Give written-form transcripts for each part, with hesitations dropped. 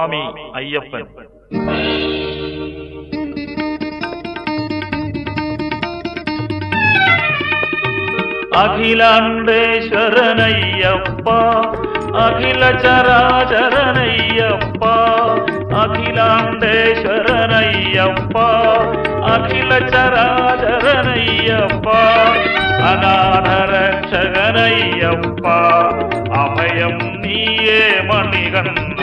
സ്വാമി അയ്യപ്പൻ. അഖിലാണ്ടേശ്വരനയ്യപ്പ അഖില ചരാചരനയ്യപ്പ അഖിലാണ്ടേശ്വരനയ്യപ്പ അഖില ചരാചരനയ്യപ്പ അനാഥരക്ഷകനയ്യപ്പ അഭയം നീയേ മണികണ്ഠ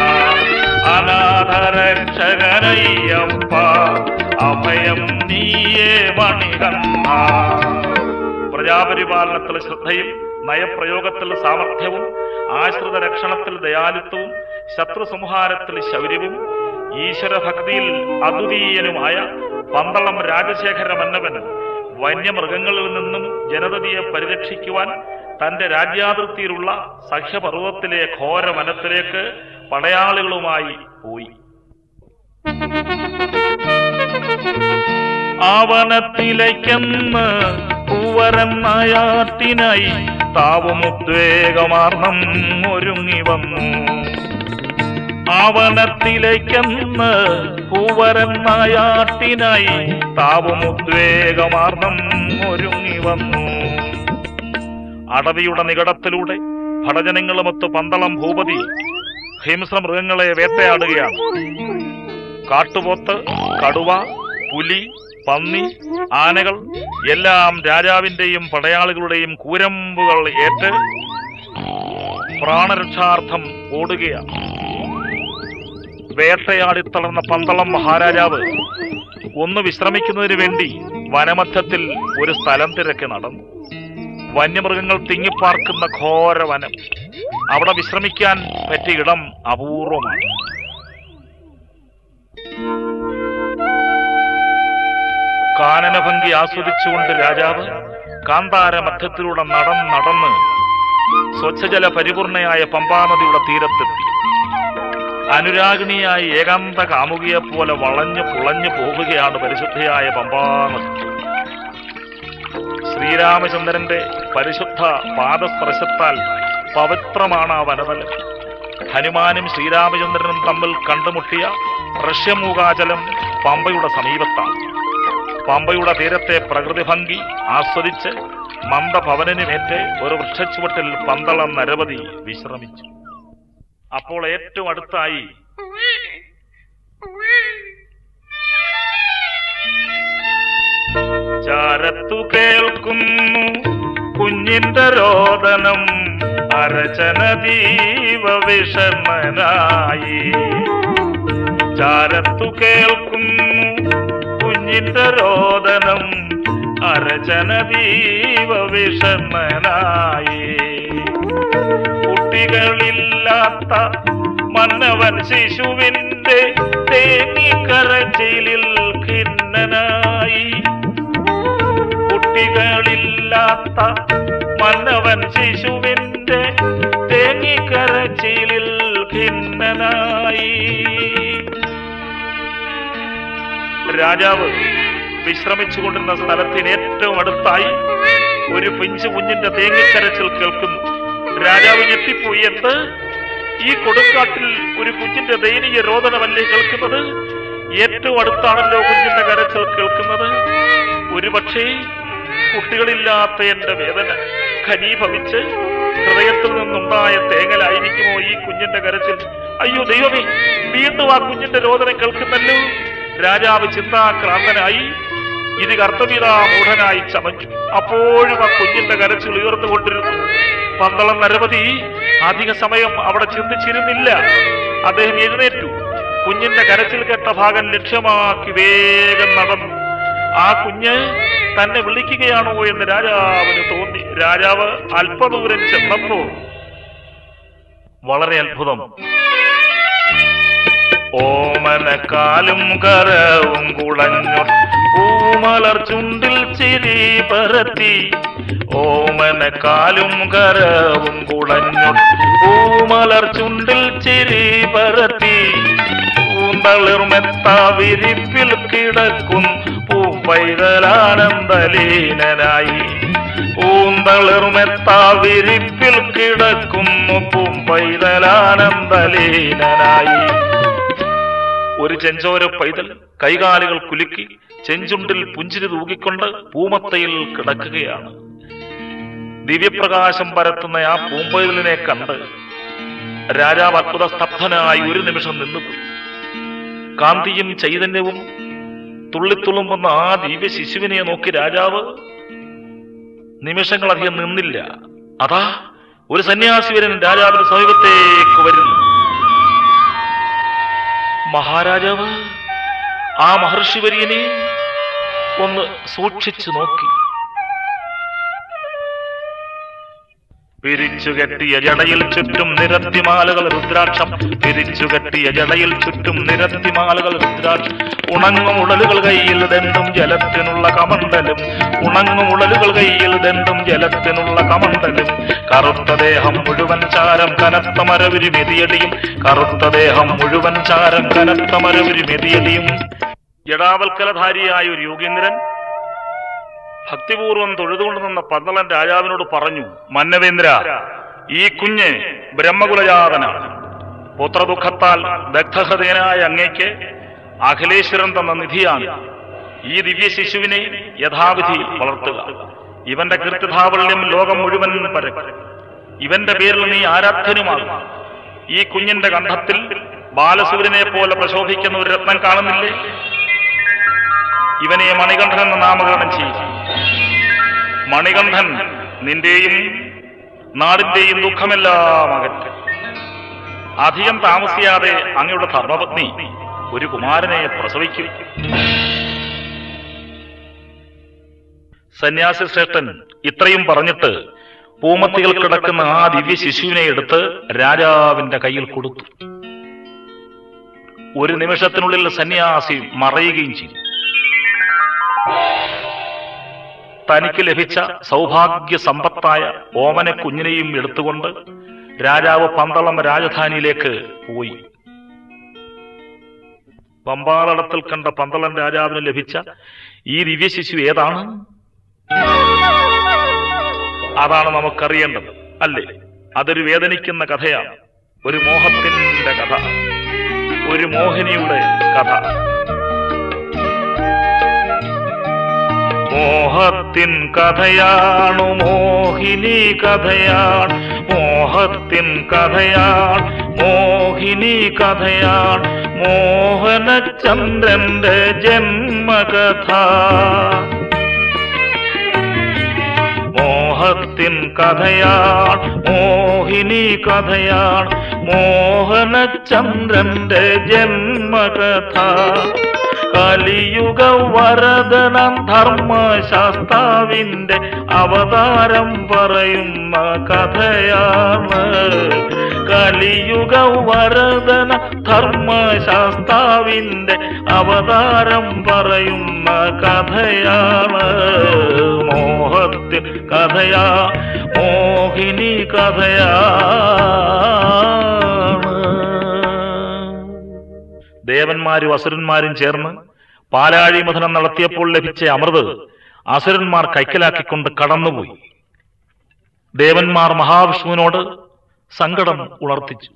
അനാഥരക്ഷകനയ്യപ്പ അഭയം നീയേ മണികണ്ഠ. പ്രജാപരിപാലനത്തിൽ ശ്രദ്ധയും നയപ്രയോഗത്തിൽ സാമർഥ്യവും ആശ്രിത രക്ഷണത്തിൽ ദയാലുത്വവും ശത്രു സംഹാരത്തിൽ ശൗര്യവും ഈശ്വരഭക്തിയിൽ അദ്വിതീയനുമായ പന്തളം രാജശേഖര മന്നവന് വന്യമൃഗങ്ങളിൽ നിന്നും ജനതയെ പരിരക്ഷിക്കുവാൻ തന്റെ രാജ്യാതിർത്തിയിലുള്ള സഖ്യപർവ്വതത്തിലെ ഘോര വനത്തിലേക്ക് പടയാളികളുമായി പോയി. ആവനത്തിലേക്കെന്ന് പൂവരനായാട്ടിനായി താവുമുദ്വേഗമാർണം ഒരുങ്ങി വന്നു. ആവനത്തിലേക്കെന്ന് പൂവരനായാട്ടിനായി താവുമുദ്വേഗമാർണം ഒരുങ്ങി വന്നു. അടവിയുടെ നികടത്തിലൂടെ ഭടജനങ്ങളുമൊത്ത് പന്തളം ഭൂപതി ഹിംസ്ര മൃഗങ്ങളെ വേട്ടയാടുകയാണ്. കാട്ടുപോത്ത്, കടുവ, പുലി, പന്നി, ആനകൾ എല്ലാം രാജാവിന്റെയും പടയാളികളുടെയും കൂരമ്പുകൾ ഏറ്റ് പ്രാണരക്ഷാർത്ഥം ഓടുകയാണ്. വേട്ടയാടിത്തളർന്ന പന്തളം മഹാരാജാവ് ഒന്ന് വിശ്രമിക്കുന്നതിന് വേണ്ടി വനമധ്യത്തിൽ ഒരു സ്ഥലം തിരക്കി നടന്നു. വന്യമൃഗങ്ങൾ തിങ്ങിപ്പാർക്കുന്ന ഘോര വനം. അവിടെ വിശ്രമിക്കാൻ പറ്റിയ ഇടം അപൂർവമാണ്. കാനനഭംഗി ആസ്വദിച്ചുകൊണ്ട് രാജാവ് കാന്താര മധ്യത്തിലൂടെ നടന്ന് സ്വച്ഛജല പരിപൂർണയായ പമ്പാനദിയുടെ തീരത്തെത്തി. അനുരാഗിണിയായ ഏകാന്ത കാമുകിയെ പോലെ വളഞ്ഞു പുളഞ്ഞു പോകുകയാണ് പരിശുദ്ധയായ പമ്പാനദി. ശ്രീരാമചന്ദ്രന്റെ പരിശുദ്ധ പാദസ്പർശത്താൽ പവിത്രമാണ് ആ വനതലം. ഹനുമാനും ശ്രീരാമചന്ദ്രനും തമ്മിൽ കണ്ടുമുട്ടിയ ഋഷ്യമൂകാചലം പമ്പയുടെ സമീപത്താണ്. പമ്പയുടെ തീരത്തെ പ്രകൃതി ഭംഗി ആസ്വദിച്ച് മന്ദഭവനനുമേറ്റ് ഒരു വൃക്ഷച്ചുവട്ടിൽ പന്തളം നരവധി വിശ്രമിച്ചു. അപ്പോൾ ഏറ്റവും അടുത്തായി ചാരത്തു കേൾക്കുന്നു കുഞ്ഞിന്റെ രോദനം അരചനദീവ വിഷമനായി. ചാരത്തു കേൾക്കുന്നു കുഞ്ഞിന്റെ രോദനം അരചനദീവ വിഷമനായി. കുട്ടികളില്ലാത്ത മന്നവൻ ശിശുവിന്റെ തേങ്ങിക്കരച്ചിലിൽ ഖിന്നനായി. കുട്ടികളില്ലാത്ത മന്നവൻ ശിശുവിന്റെ തേങ്ങിക്കരച്ചിലിൽ ഖിന്നനായി. രാജാവ് വിശ്രമിച്ചുകൊണ്ടിരുന്ന സ്ഥലത്തിന് ഏറ്റവും അടുത്തായി ഒരു പിഞ്ചു കുഞ്ഞിന്റെ തേങ്ങിക്കരച്ചിൽ കേൾക്കുന്നു. രാജാവ് ഞെട്ടിപ്പോയി. എന്ത്, ഈ കൊടുങ്കാട്ടിൽ ഒരു കുഞ്ഞിന്റെ ദയനീയ രോദനമല്ലേ കേൾക്കുന്നത്? ഏറ്റവും അടുത്താണല്ലോ കുഞ്ഞിന്റെ കരച്ചിൽ കേൾക്കുന്നത്. ഒരുപക്ഷേ കുട്ടികളില്ലാത്ത എന്റെ വേദന ഘനീഭവിച്ച് ഹൃദയത്തിൽ നിന്നുണ്ടായ തേങ്ങലായിരിക്കുമോ ഈ കുഞ്ഞിന്റെ കരച്ചിൽ? അയ്യോ ദൈവമേ, വീണ്ടും ആ കുഞ്ഞിന്റെ രോദനം കേൾക്കുന്നല്ലോ. രാജാവ് ചിന്താക്രാന്തനായി ഇത് കർത്തവ്യതാ മൂഢനായി ചമഞ്ഞു. അപ്പോഴും ആ കുഞ്ഞിന്റെ കരച്ചിൽ ഉയർന്നുകൊണ്ടിരുന്നു. പന്തളം നരവധി അധിക സമയം അവിടെ ചിന്തിച്ചിരുന്നില്ല. അദ്ദേഹം എഴുന്നേറ്റു. കുഞ്ഞിന്റെ കരച്ചിൽ കേട്ട ഭാഗം ലക്ഷ്യമാക്കി വേഗം നടന്നു. ആ കുഞ്ഞ് തന്നെ വിളിക്കുകയാണോ എന്ന് രാജാവിന് തോന്നി. രാജാവ് അല്പദൂരം ചെന്നപ്പോ വളരെ അത്ഭുതം. ഓമനക്കാലും കരവും കുളഞ്ഞു പൂമലർ ചുണ്ടിൽ ചിരി പരത്തി. ഓമനക്കാലും കരവും കുളഞ്ഞു പൂമലർ ചുണ്ടിൽ ചിരി പരത്തി. പൂന്തളിർമെത്ത വിരിപ്പിൽ കിടക്കും പൂപ്പൈതലാനന്ദലീനനായി. പൂന്തളിർമെത്ത വിരിപ്പിൽ കിടക്കുന്നു പൂപ്പൈതലാനന്ദലീനനായി. ചെഞ്ചോര പൈതൽ കൈകാലുകൾ കുലുക്കി ചെഞ്ചുണ്ടിൽ പുഞ്ചിരി തൂകിക്കൊണ്ട് പൂമത്തയിൽ കിടക്കുകയാണ്. ദിവ്യപ്രകാശം പരത്തുന്ന ആ പൂമ്പൈതലിനെ കണ്ട് രാജാവ് അത്ഭുത സ്തബ്ധനായി ഒരു നിമിഷം നിന്നുപോയി. കാന്തിയും ചൈതന്യവും തുള്ളിത്തുളുമ്പുന്ന ആ ദിവ്യ ശിശുവിനെ നോക്കി രാജാവ് നിമിഷങ്ങളധികം നിന്നില്ല. അതാ ഒരു സന്യാസിവരൻ രാജാവിന്റെ സമീപത്തേക്ക് വരുന്നു. മഹാരാജാവ് ആ മഹർഷിവര്യനെ ഒന്ന് സൂക്ഷിച്ചു നോക്കി. പിരിച്ചുകെട്ടിയ ജടയിൽ ചുറ്റും നിരത്തിമാലകൾ രുദ്രാക്ഷം, പിരിച്ചുകെട്ടിയ ജടയിൽ ചുറ്റും നിരത്തിമാലകൾ രുദ്രാക്ഷം. ഉണങ്ങും ഉടലുകൾ കയ്യിൽ ദണ്ടും ജലത്തിനുള്ള കമണ്ടലും, ഉണങ്ങും ഉടലുകൾ കയ്യിൽ ദണ്ടും ജലത്തിനുള്ള കമണ്ടലും. കറുത്ത ദേഹം മുഴുവൻ ചാരം കനത്ത മരവിരി മെതിയടിയും, കറുത്ത ദേഹം മുഴുവൻ ചാരം കനത്ത മരവിരി മെതിയടിയും. ജടാവൽക്കലധാരിയായ ഒരു യോഗീന്ദ്രൻ ഭക്തിപൂർവം തൊഴുതുകൊണ്ട് നിന്ന പന്തളൻ രാജാവിനോട് പറഞ്ഞു, മന്നവേന്ദ്ര, ഈ കുഞ്ഞ് ബ്രഹ്മകുലജാതനാണ്. പുത്രദുഃഖത്താൽ ദഗ്ധഹൃദയനായ അങ്ങയ്ക്ക് അഖിലേശ്വരൻ തന്ന നിധിയാണ്. ഈ ദിവ്യ ശിശുവിനെ യഥാവിധി വളർത്തുക. ഇവന്റെ കീർത്തിധാവല്യം ലോകം മുഴുവൻ പരക്കും. ഇവന്റെ പേരിൽ നീ ആരാധ്യനുമാകും. ഈ കുഞ്ഞിന്റെ കണ്ഠത്തിൽ ബാലസൂര്യനെ പോലെ പ്രശോഭിക്കുന്ന ഒരു രത്നം കാണുന്നില്ലേ? ഇവനെ മണികണ്ഠൻ എന്ന നാമകരണം ചെയ്യും. മണികണ്ഠൻ നിന്റെയും നാടിന്റെയും ദുഃഖമെല്ലാം അകറ്റും. അധികം താമസിയാതെ അങ്ങയുടെ ധർമ്മപത്നി ഒരു കുമാരനെ പ്രസവിക്കും. സന്യാസി ശ്രേഷ്ഠൻ ഇത്രയും പറഞ്ഞിട്ട് പൂമത്തികൾ കിടക്കുന്ന ആ ദിവ്യ ശിശുവിനെ എടുത്ത് രാജാവിന്റെ കയ്യിൽ കൊടുത്തു. ഒരു നിമിഷത്തിനുള്ളിൽ സന്യാസി മറയുകയും ചെയ്തു. തനിക്ക് ലഭിച്ച സൗഭാഗ്യ സമ്പത്തായ ഓമന കുഞ്ഞിനെയും എടുത്തുകൊണ്ട് രാജാവ് പന്തളം രാജധാനിയിലേക്ക് പോയി. പമ്പാതടത്തിൽ കണ്ട പന്തളം രാജാവിന് ലഭിച്ച ഈ ദിവ്യ ശിശു ഏതാണ്? അതാണ് നമുക്കറിയേണ്ടത്, അല്ലേ? അതൊരു വേദനിക്കുന്ന കഥയാണ്. ഒരു മോഹത്തിന്റെ കഥ, ഒരു മോഹിനിയുടെ കഥ. മോഹത്തിൻ കഥയാണു മോഹിനി കഥയാണ്, മോഹത്തിൻ കഥയാണ് മോഹിനി കഥയാണ്, മോഹനചന്ദ്രന്റെ ജന്മകഥ. മോഹത്തിൻ കഥയാണ് മോഹിനി കഥയാണ്, മോഹനചന്ദ്രന്റെ ജന്മകഥ. കലിയുഗ വരദനം ധർമ്മശാസ്താവിന്റെ അവതാരം പറയുന്ന കഥയാണ്. കലിയുഗ വരദന ധർമ്മശാസ്താവിന്റെ അവതാരം പറയുന്ന കഥയാണ്. മോഹത്തിൻ കഥയാ മോഹിനി കഥയാണ്. ദേവന്മാരും അസുരന്മാരും ചേർന്ന് പാലാഴി മഥനം നടത്തിയപ്പോൾ ലഭിച്ച അമൃത് അസുരന്മാർ കൈക്കലാക്കിക്കൊണ്ട് കടന്നുപോയി. ദേവന്മാർ മഹാവിഷ്ണുവിനോട് സങ്കടം ഉണർത്തിച്ചു.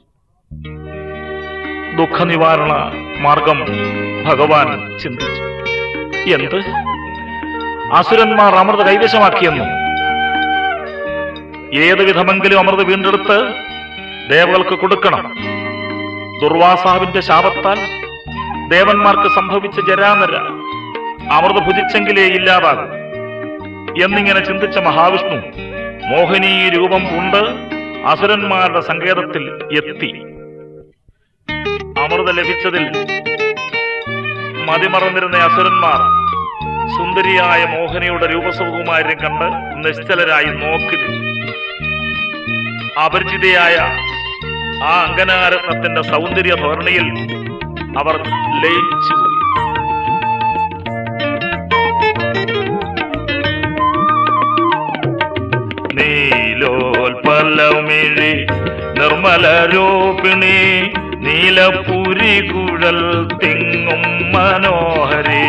ദുഃഖനിവാരണ മാർഗം ഭഗവാൻ ചിന്തിച്ചു. എന്ത്? അസുരന്മാർ അമൃത് കൈവശമാക്കിയെന്നു? ഏത് വിധമെങ്കിലും അമൃത് വീണ്ടെടുത്ത് ദേവകൾക്ക് കൊടുക്കണം. ദുർവാസാവിന്റെ ശാപത്താൽ ദേവന്മാർക്ക് സംഭവിച്ച ജരാനര അമൃത് ഭുജിച്ചെങ്കിലേ ഇല്ലാതാകും എന്നിങ്ങനെ ചിന്തിച്ച മഹാവിഷ്ണു മോഹിനി രൂപം കൊണ്ട് അസുരന്മാരുടെ സങ്കേതത്തിൽ എത്തി. അമൃത ലഭിച്ചതിൽ മതിമറന്നിരുന്ന അസുരന്മാർ സുന്ദരിയായ മോഹിനിയുടെ രൂപസൗകുമാര്യം കണ്ട് നിശ്ചലരായി നോക്കി. അപരിചിതയായ ആ അങ്കനാരത്നത്തിന്റെ സൗന്ദര്യ ധോരണിയിൽ അവർ ലയിച്ചുപോയി. നീലോൽപലമിഴി നിർമ്മല രൂപിണി നീലപുരി കുഴൽ തിങ്ങും മനോഹരി.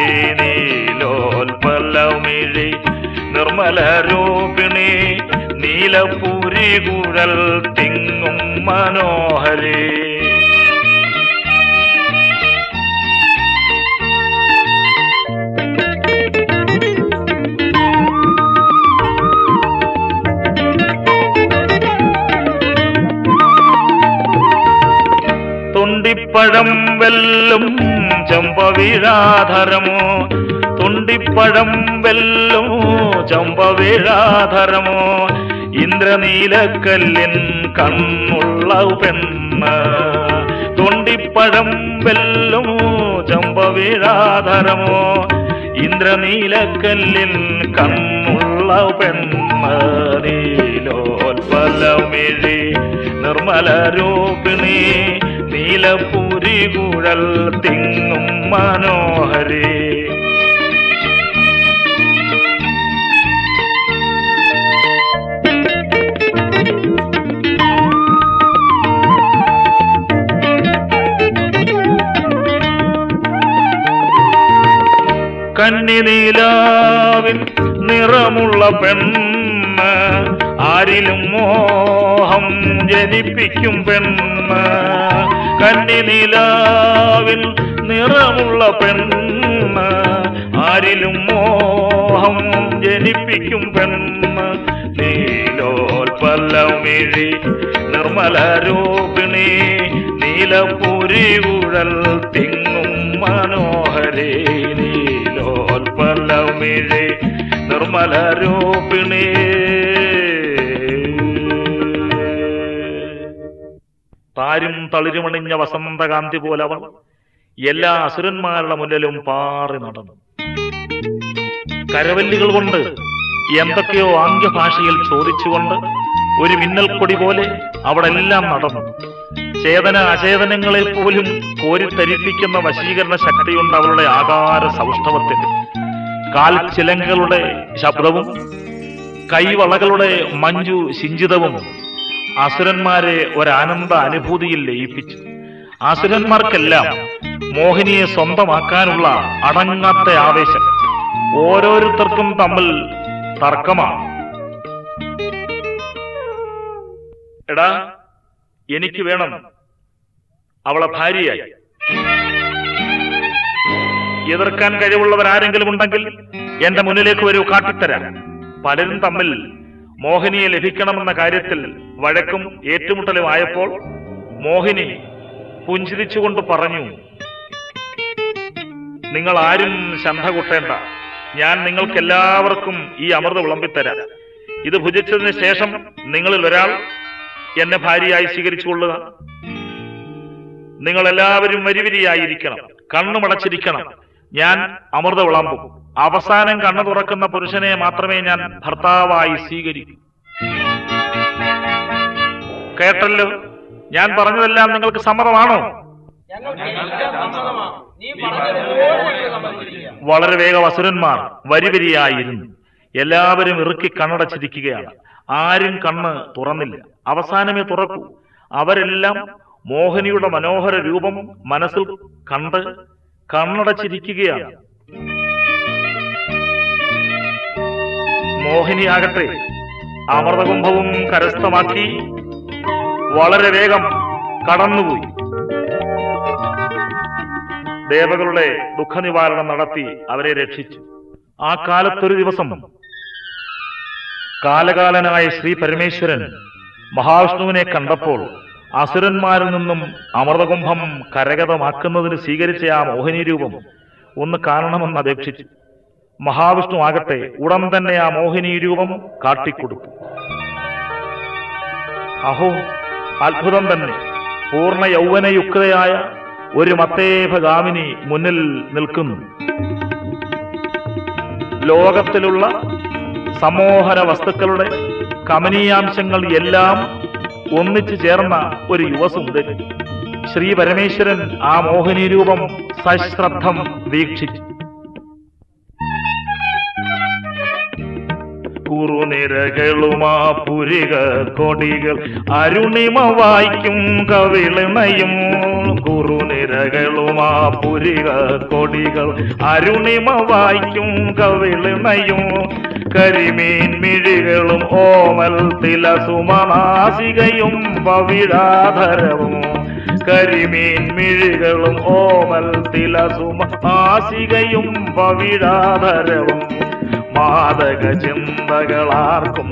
നീലോൽപലമിഴി നിർമ്മല രൂപിണി നീലപുരി കുഴൽ തിങ്ങും മനോഹരി. തുണ്ടിപ്പഴം വെല്ലും ചെമ്പവീഴാധരമോ, തുണ്ടിപ്പഴം വെല്ലും ചെമ്പവീഴാധരമോ, ഇന്ദ്രനീലക്കല്ലിൻ കണ്ണുള്ള പെണ്ണ്. തുണ്ടിപ്പഴം വെല്ലും ചെമ്പവീഴാധരമോ, ഇന്ദ്രനീലക്കല്ലിൻ കണ്ണുള്ള പെണ്ണ്. നീലോത്പലമിഴി നിർമ്മല രൂപിണി, നീലപുരി കുഴൽ തിങ്ങും മനോഹരി. കന്നിനീലാവിൻ നിറമുള്ള പെണ്ണ്, ആരിലും മോഹം ജനിപ്പിക്കും പെണ്ണ്. കന്നിനീലാവിൻ നിറമുള്ള പെണ്ണ്, ആരിലും മോഹം ജനിപ്പിക്കും പെണ്ണ്. നീലോത്പലമിഴി നിർമ്മല രൂപിണി, നീലപുരി കുഴൽ തിങ്ങും മനോഹരി. നീലോത്പലമിഴി നിർമ്മല രൂപിണി. താരും തളിരുമണിഞ്ഞ വസന്തകാന്തി പോലവൾ എല്ലാ അസുരന്മാരുടെ മുന്നിലും പാറി നടന്നു. കരവല്ലികൾ കൊണ്ട് എന്തൊക്കെയോ ആംഗ്യഭാഷയിൽ ചോദിച്ചുകൊണ്ട് ഒരു മിന്നൽക്കൊടി പോലെ അവിടെ എല്ലാം നടന്നു. ചേതന അചേതനങ്ങളെ പോലും കോരിത്തരിപ്പിക്കുന്ന വശീകരണ ശക്തിയുണ്ട് അവളുടെ ആകാര സൗഷ്ഠവത്തിന്. കാൽ ചിലങ്കളുടെ ശബ്ദവും കൈവളകളുടെ മഞ്ജു സിഞ്ചിതവും അസുരന്മാരെ ഒരാനന്ദ അനുഭൂതിയിൽ ലയിപ്പിച്ചു. അസുരന്മാർക്കെല്ലാം മോഹിനിയെ സ്വന്തമാക്കാനുള്ള അടങ്ങാത്ത ആവേശം. ഓരോരുത്തർക്കും തമ്മിൽ തർക്കമാണ്. എടാ, എനിക്ക് വേണം അവളെ ഭാര്യയായി. എതിർക്കാൻ കഴിവുള്ളവരാരെങ്കിലും ഉണ്ടെങ്കിൽ എന്റെ മുന്നിലേക്ക് വരൂ, കാട്ടിത്തരാം. പലരും തമ്മിൽ മോഹിനിയെ ലഭിക്കണമെന്ന കാര്യത്തിൽ വഴക്കും ഏറ്റുമുട്ടലും ആയപ്പോൾ മോഹിനി പുഞ്ചിരിച്ചുകൊണ്ട് പറഞ്ഞു, നിങ്ങൾ ആരും ശന്ധ കൂട്ടേണ്ട, ഞാൻ നിങ്ങൾക്കെല്ലാവർക്കും ഈ അമൃത വിളമ്പിത്തരാം. ഇത് ഭുജിച്ചതിന് ശേഷം നിങ്ങളിൽ ഒരാൾ എന്നെ ഭാര്യയായി സ്വീകരിച്ചുകൊള്ളുക. നിങ്ങൾ എല്ലാവരും വരിവരിയായിരിക്കണം, കണ്ണുമടച്ചിരിക്കണം. ഞാൻ അമൃത വിളമ്പും. അവസാനം കണ്ണു തുറക്കുന്ന പുരുഷനെ മാത്രമേ ഞാൻ ഭർത്താവായി സ്വീകരിക്കൂ. കേട്ടല്ലോ, ഞാൻ പറഞ്ഞതെല്ലാം നിങ്ങൾക്ക് സമ്മതമാണോ? വളരെ വേഗം അസുരന്മാർ വരിവരിയായിരുന്നു. എല്ലാവരും ഇറുക്കി കണ്ണടച്ചിരിക്കുകയാണ്. ആരും കണ്ണ് തുറന്നില്ല. അവസാനമേ തുറക്കൂ. അവരെല്ലാം മോഹിനിയുടെ മനോഹര രൂപം മനസ്സിൽ കണ്ട് കണ്ണടച്ചിരിക്കുകയാണ്. മോഹിനിയാകട്ടെ അമൃതകുംഭവും കരസ്ഥമാക്കി വളരെ വേഗം കടന്നുപോയി. ദേവകളുടെ ദുഃഖനിവാരണം നടത്തി അവരെ രക്ഷിച്ചു. ആ കാലത്തൊരു ദിവസം കാലകാലനായ ശ്രീ പരമേശ്വരൻ മഹാവിഷ്ണുവിനെ കണ്ടപ്പോൾ അസുരന്മാരിൽ നിന്നും അമൃതകുംഭം കരഗതമാക്കുന്നതിന് സ്വീകരിച്ച ആ മോഹിനി രൂപം ഒന്ന് കാണണമെന്ന് അപേക്ഷിച്ചു. മഹാവിഷ്ണു ആകട്ടെ ഉടൻ തന്നെ ആ മോഹിനി രൂപം കാട്ടിക്കൊടുത്തു. അഹോ, അത്ഭുതം തന്നെ! പൂർണ്ണ യൗവനയുക്തയായ ഒരു മത്തേഭഗാമിനി മുന്നിൽ നിൽക്കുന്നു. ലോകത്തിലുള്ള സമോഹന വസ്തുക്കളുടെ കമനീയാംശങ്ങൾ എല്ലാം ഒന്നിച്ചു ചേർന്ന ഒരു യുവസുന്ദരി. ശ്രീ പരമേശ്വരൻ ആ മോഹിനി രൂപം സശ്രദ്ധം വീക്ഷിച്ചു. കുറുനിരകളുമാ പുരിക കൊടികൾ അരുണിമ വായിക്കും കവിളിണയും. കുറുനിരകളുമാ പുരിക കൊടികൾ അരുണിമ വായിക്കും കവിളിണയും. കരിമീൻ മിഴികളും ഓമൽ തിലസുമനാസികയും പവിഴാധരവും. കരിമീൻ മിഴികളും ഓമൽ തിലസുമനാസികയും പവിഴാധരവും. മാദക ചിന്തകളാർക്കും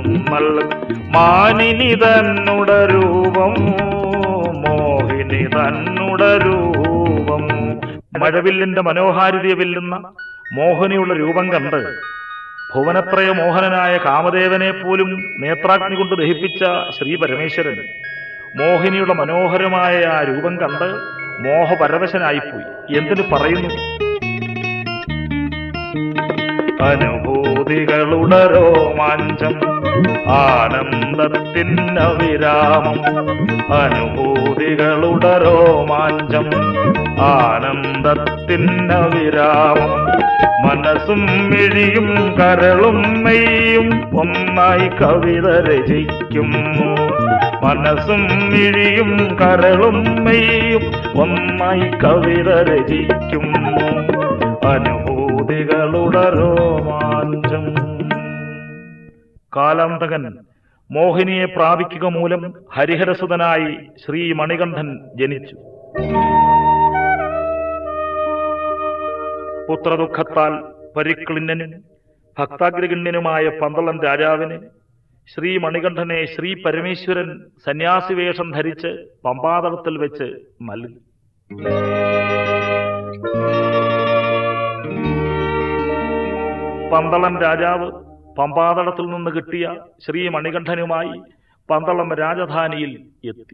മാനിനി തന്നുട രൂപം. മോഹിനി തന്നുട രൂപം. മഴവില്ലിന്റെ മനോഹാരിതയെ വെല്ലുന്ന മോഹനിയുള്ള രൂപം കണ്ട് ഭുവനത്രയ മോഹനനായ കാമദേവനെ പോലും നേത്രാഗ്നി കൊണ്ട് ദഹിപ്പിച്ച ശ്രീ പരമേശ്വരൻ മോഹിനിയുടെ മനോഹരമായ ആ രൂപം കണ്ട് മോഹപരവശനായിപ്പോയി. എന്തിനു പറയുന്നു? അനുഭൂതികളുടെ രോമാഞ്ചം ആനന്ദത്തിന് വിരാമം, അനുഭൂതികളുടെ രോമാഞ്ചം ആനന്ദത്തിന് വിരാമം, മനസ്സും മിഴിയും കരളും മെയ്യും ഒന്നായി കവിത രചിക്കുന്നു, മനസ്സും മിഴിയും കരളും മെയ്യും ഒന്നായി കവിത രചിക്കുന്നു, അനുഭൂതികളുടെ രോമാഞ്ചം. കാലാന്തകൻ മോഹിനിയെ പ്രാപിക്കുക മൂലം ഹരിഹരസുതനായി ശ്രീ മണികണ്ഠൻ ജനിച്ചു. പുത്രദുഃഖത്താൽ പരിക്ലിന്നനും ഭക്താഗ്രഗണ്യനുമായ പന്തളൻ രാജാവിന് ശ്രീ മണികണ്ഠനെ ശ്രീ പരമേശ്വരൻ സന്യാസിവേഷം ധരിച്ച് പമ്പാതടത്തിൽ വെച്ച് നൽകി. പന്തളൻ രാജാവ് പമ്പാതടത്തിൽ നിന്ന് കിട്ടിയ ശ്രീ മണികണ്ഠനുമായി പന്തളം രാജധാനിയിൽ എത്തി.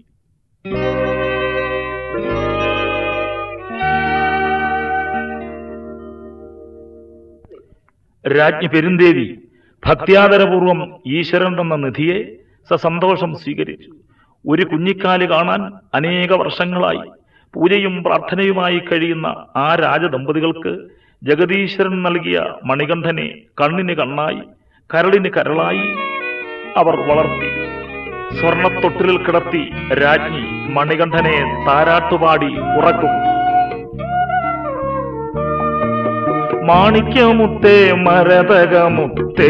രാജ്ഞി പെരുന്തേവി ഭക്ത്യാദരപൂർവം ഈശ്വരൻ തന്ന നിധിയെ സസന്തോഷം സ്വീകരിച്ചു. ഒരു കുഞ്ഞിക്കാല് കാണാൻ അനേക വർഷങ്ങളായി പൂജയും പ്രാർത്ഥനയുമായി കഴിയുന്ന ആ രാജദമ്പതികൾക്ക് ജഗദീശ്വരൻ നൽകിയ മണികണ്ഠനെ കണ്ണിന് കണ്ണായി കരളിന് കരളായി അവർ വളർത്തി. സ്വർണത്തൊട്ടിലിൽ കിടത്തി രാജ്ഞി മണികണ്ഠനെ താരാട്ടുപാടി ഉറക്കും. മാണിക്യമുത്തേ മരതകമുത്തേ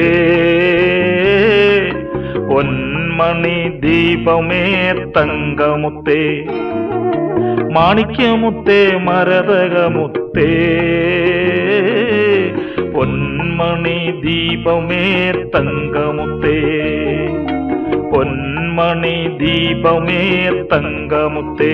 പൊന്മണി ദീപമേ തങ്കമുത്തേ, മാണിക്യമുത്തേ മരതകമുത്തേ പൊന്മണി ദീപമേ തങ്കമുത്തേ, പൊന്മണി ദീപമേ തങ്കമുത്തേ.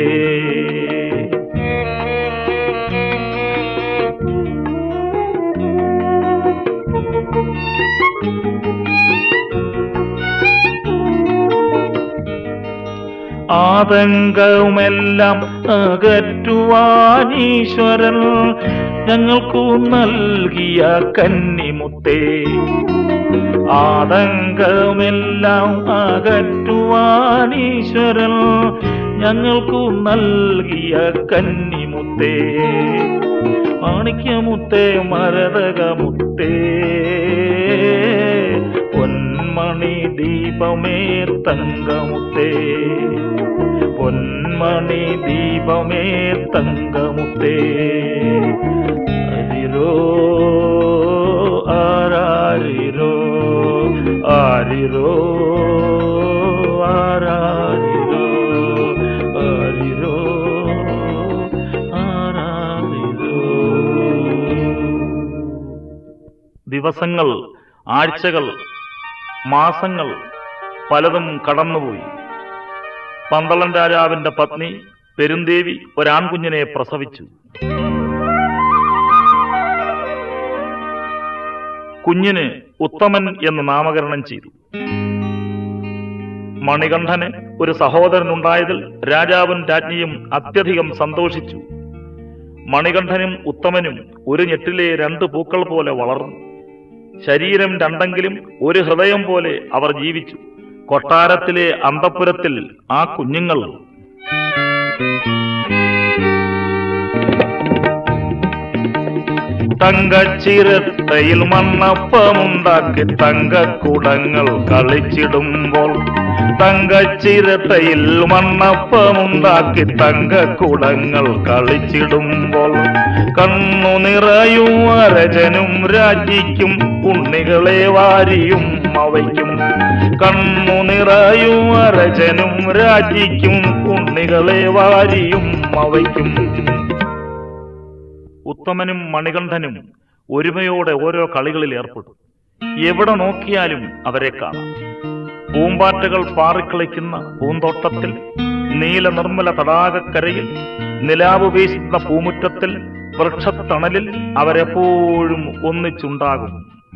ആതങ്കവുമെല്ലാം അകറ്റുവാൻ ഈശ്വരൻ ഞങ്ങൾക്കു നൽകിയ കന്നിമുത്തേ, ആതങ്കമെല്ലാം അകറ്റുവാൻ ഈശ്വരൻ ഞങ്ങൾക്കു നൽകിയ കന്നിമുത്തേ, മാണിക്യമുത്തേ മരതകമുത്തേ പൊന്മണി ദീപമേ തങ്കമുത്തേ, പൊന്മണി ദീപമേ തങ്കമുത്തേ. ആരിരോ ആരാരിരോ ആരിരോ ആരാരിരോ ആരിരോ ആരാരിരോ. ദിവസങ്ങൾ, ആഴ്ചകൾ, മാസങ്ങൾ പലതും കടന്നുപോയി. പന്തളൻ രാജാവിന്റെ പത്നി പെരുന്തേവി ഒരാൺകുഞ്ഞിനെ പ്രസവിച്ചു. കുഞ്ഞിന് ഉത്തമൻ എന്ന് നാമകരണം ചെയ്തു. മണികണ്ഠന് ഒരു സഹോദരനുണ്ടായതിൽ രാജാവും രാജ്ഞിയും അത്യധികം സന്തോഷിച്ചു. മണികണ്ഠനും ഉത്തമനും ഒരു ഞെട്ടിലെ രണ്ട് പൂക്കൾ പോലെ വളർന്നു. ശരീരം രണ്ടെങ്കിലും ഒരു ഹൃദയം പോലെ അവർ ജീവിച്ചു. കൊട്ടാരത്തിലെ അന്തഃപുരത്തിൽ ആ കുഞ്ഞുങ്ങൾ തങ്കച്ചിരട്ടയിൽ മണ്ണപ്പമുണ്ടാക്കി തങ്കക്കുടങ്ങൾ കളിച്ചിടുമ്പോൾ, തങ്കച്ചിരട്ടയിൽ മണ്ണപ്പമുണ്ടാക്കി തങ്കക്കുടങ്ങൾ കളിച്ചിടുമ്പോൾ, കണ്ണു നിറയും അരജനും രാജ്ഞിക്കും ഉണ്ണികളെ വാരിയും അവയ്ക്കും, കണ്ണു നിറയും അരജനും രാജ്ഞിക്കും ഉണ്ണികളെ വാരിയും അവയ്ക്കും. ഉത്തമനും മണികണ്ഠനും ഒരുമയോടെ ഓരോ കളികളിൽ ഏർപ്പെടും. എവിടെ നോക്കിയാലും അവരെ കാണാം. പൂമ്പാറ്റകൾ പാറിക്കളിക്കുന്ന പൂന്തോട്ടത്തിൽ, നീല നിർമ്മല തടാകക്കരയിൽ, നിലാവ് വീശുന്ന പൂമുറ്റത്തിൽ, വൃക്ഷത്തണലിൽ അവരെപ്പോഴും ഒന്നിച്ചുണ്ടാകും.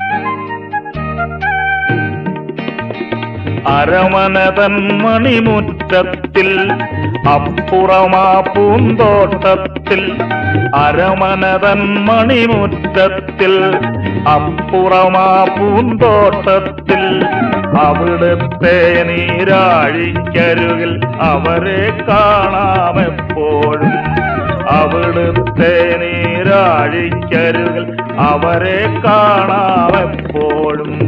അരമനതൻ മണിമുറ്റത്തിൽ അപ്പുറമാ പൂന്തോട്ടത്തിൽ, അരമനതൻ മണിമുറ്റത്തിൽ അപ്പുറമാ പൂന്തോട്ടത്തിൽ, അവിടുത്തെ നീരാഴിക്കരികിൽ അവരെ കാണാമെപ്പോഴും, അവിടുത്തെ നീരാഴിക്കരികിൽ അവരെ കാണാമെപ്പോഴും.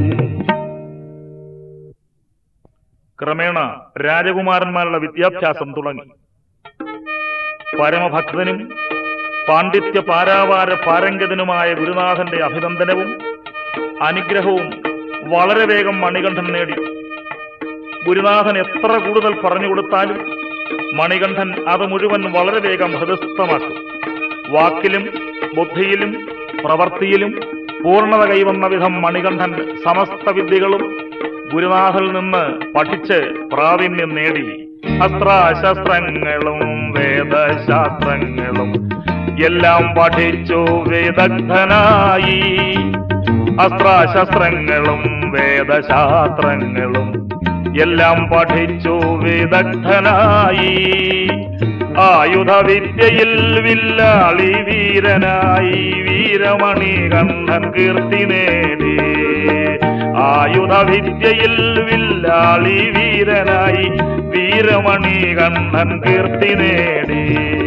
ക്രമേണ രാജകുമാരന്മാരുടെ വിദ്യാഭ്യാസം തുടങ്ങി. പരമഭക്തനും പാണ്ഡിത്യ പാരാവാര പാരംഗതനുമായ ഗുരുനാഥന്റെ അഭിനന്ദനവും അനുഗ്രഹവും വളരെ വേഗം മണികണ്ഠൻ നേടി. ഗുരുനാഥൻ എത്ര കൂടുതൽ പറഞ്ഞു കൊടുത്താലും മണികണ്ഠൻ അത് മുഴുവൻ വളരെ വേഗം ഹൃദയസ്ഥമാക്കും. വാക്കിലും ബുദ്ധിയിലും പ്രവൃത്തിയിലും പൂർണ്ണത കൈവന്ന വിധം മണികണ്ഠൻ സമസ്ത വിദ്യകളും ഗുരുനാഥനിൽ നിന്ന് പഠിച്ച് പ്രാവീണ്യം നേടി. അസ്ത്രശസ്ത്രങ്ങളും വേദശാസ്ത്രങ്ങളും എല്ലാം പഠിച്ചു വിദഗ്ധനായി. അസ്ത്രശസ്ത്രങ്ങളും വേദശാസ്ത്രങ്ങളും എല്ലാം പഠിച്ചു വിദഗ്ധനായി. ആയുധവിദ്യയിൽ വില്ലാളി വീരനായി വീരമണികണ്ഠൻ കീർത്തി നേടി. ആയുധവിദ്യയിൽ വില്ലാളി വീരനായി വീരമണികണ്ഠൻ കീർത്തി നേടി.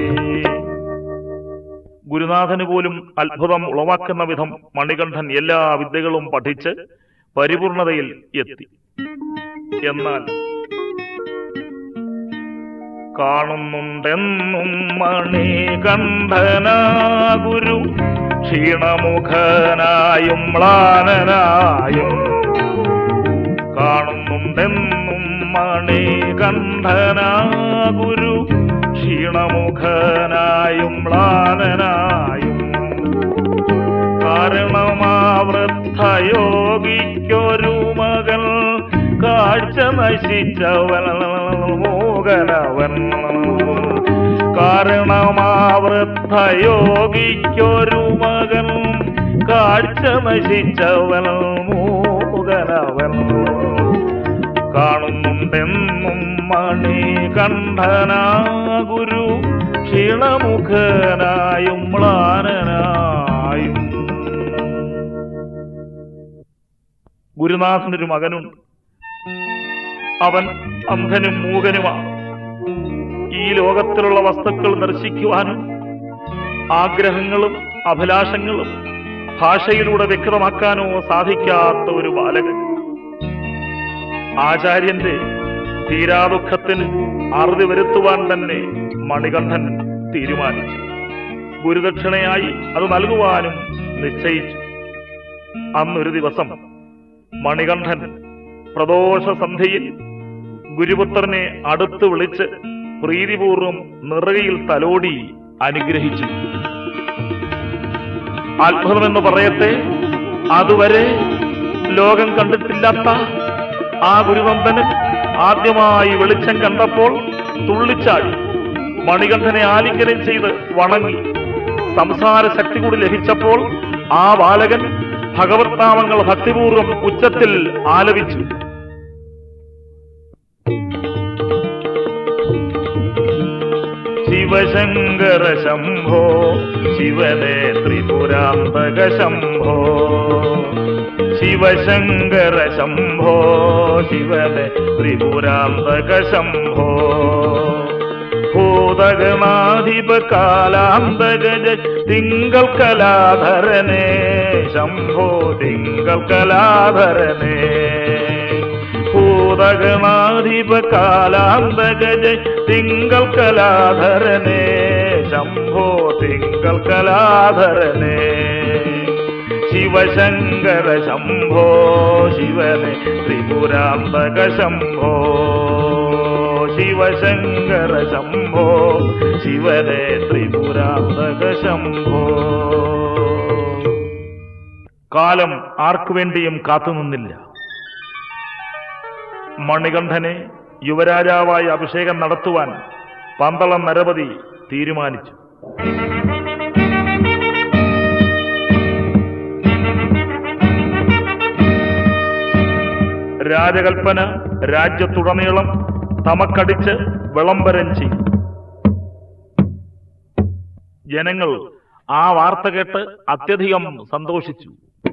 ഗുരുനാഥന് പോലും അത്ഭുതം ഉളവാക്കുന്ന വിധം മണികണ്ഠൻ എല്ലാ വിദ്യകളും പഠിച്ച് പരിപൂർണതയിൽ എത്തി. എന്നാൽ കാണുന്നുണ്ടെന്നും മണികണ്ഠനാ ഗുരു ക്ഷീണമുഖനായും മ്ലാനനായും. കാണുന്നുണ്ടെന്നും മണികണ്ഠനാ ഗുരു ക്ഷീണമുഖനായും മ്ലാനനായും. കാരണമാവൃദ്ധയോഗിക്കൊരു മകൻ കാഴ്ച നശിച്ചവൻ മോഹനവൻ. കാരണമാവൃദ്ധയോഗിക്കൊരു മകൻ കാഴ്ച നശിച്ചവൻ മോഹനവൻ. കാണുന്നുണ്ടെന്നും മണികണ്ഠനാ ഗുരു ക്ഷീണമുഖനായും മ്ലാനനായും. ഗുരുനാഥനൊരു മകനുണ്ട്. അവൻ അന്ധനും മൂകനുമാണ്. ഈ ലോകത്തിലുള്ള വസ്തുക്കൾ ദർശിക്കുവാനും ആഗ്രഹങ്ങളും അഭിലാഷങ്ങളും ഭാഷയിലൂടെ വ്യക്തമാക്കാനോ സാധിക്കാത്ത ഒരു ബാലകൻ. ആചാര്യന്റെ തീരാദുഃഖത്തിന് അറുതി വരുത്തുവാൻ തന്നെ മണികണ്ഠൻ തീരുമാനിച്ചു. ഗുരുദക്ഷിണയായി അത് നൽകുവാനും നിശ്ചയിച്ചു. അന്നൊരു ദിവസം മണികണ്ഠൻ പ്രദോഷ സന്ധ്യയിൽ ഗുരുപുത്രനെ അടുത്ത് വിളിച്ച് പ്രീതിപൂർവം നിറകയിൽ തലോടി അനുഗ്രഹിച്ചു. അത്ഭുതമെന്ന് പറയട്ടെ, അതുവരെ ലോകം കണ്ടിട്ടില്ലാത്ത ആ ഗുരുനന്ദന് ആദ്യമായി വെളിച്ചം കണ്ടപ്പോൾ തുള്ളിച്ചാടി മണികണ്ഠനെ ആലിംഗനം ചെയ്ത് വണങ്ങി. സംസാര ശക്തി കൂടി ലഭിച്ചപ്പോൾ ആ ബാലകൻ ഭഗവത് നാമങ്ങൾ ഭക്തിപൂർവം ഉച്ചത്തിൽ ആലപിച്ചു. ശിവശങ്കര ശംഭോ ശിവനേ ത്രിപുരാന്തക ശംഭോ. ശിവശങ്കര ശംഭോ ശിവനേ ത്രിപുരാന്തക ശംഭോ. ഭൂതഗണാധിപ കാലാന്തഗജ തിങ്കൾ കലാധരനേ ശംഭോ തിങ്കൾ കലാധരനേ. ഭൂതഗണാധിപ കാലാന്തഗജ തിങ്കൾ കലാധരനേ ശംഭോ തിങ്കൾ കലാധരനേ. ശിവശങ്കര ശംഭോ ശിവനേ ത്രിപുരാന്തക ശംഭോ. ശിവശങ്കര ശംഭോ ശിവനേ ത്രിപുരാന്തക ശംഭോ. കാലം ആർക്കു വേണ്ടിയും കാത്തുനിന്നില്ല. മണികണ്ഠനെ യുവരാജാവായി അഭിഷേകം നടത്തുവാൻ പന്തളം നരപതി തീരുമാനിച്ചു. രാജകൽപ്പന രാജ്യത്തുടനീളം തമക്കടിച്ച് വിളംബരം ചെയ്തു. ജനങ്ങൾ ആ വാർത്ത കേട്ട് അത്യധികം സന്തോഷിച്ചു.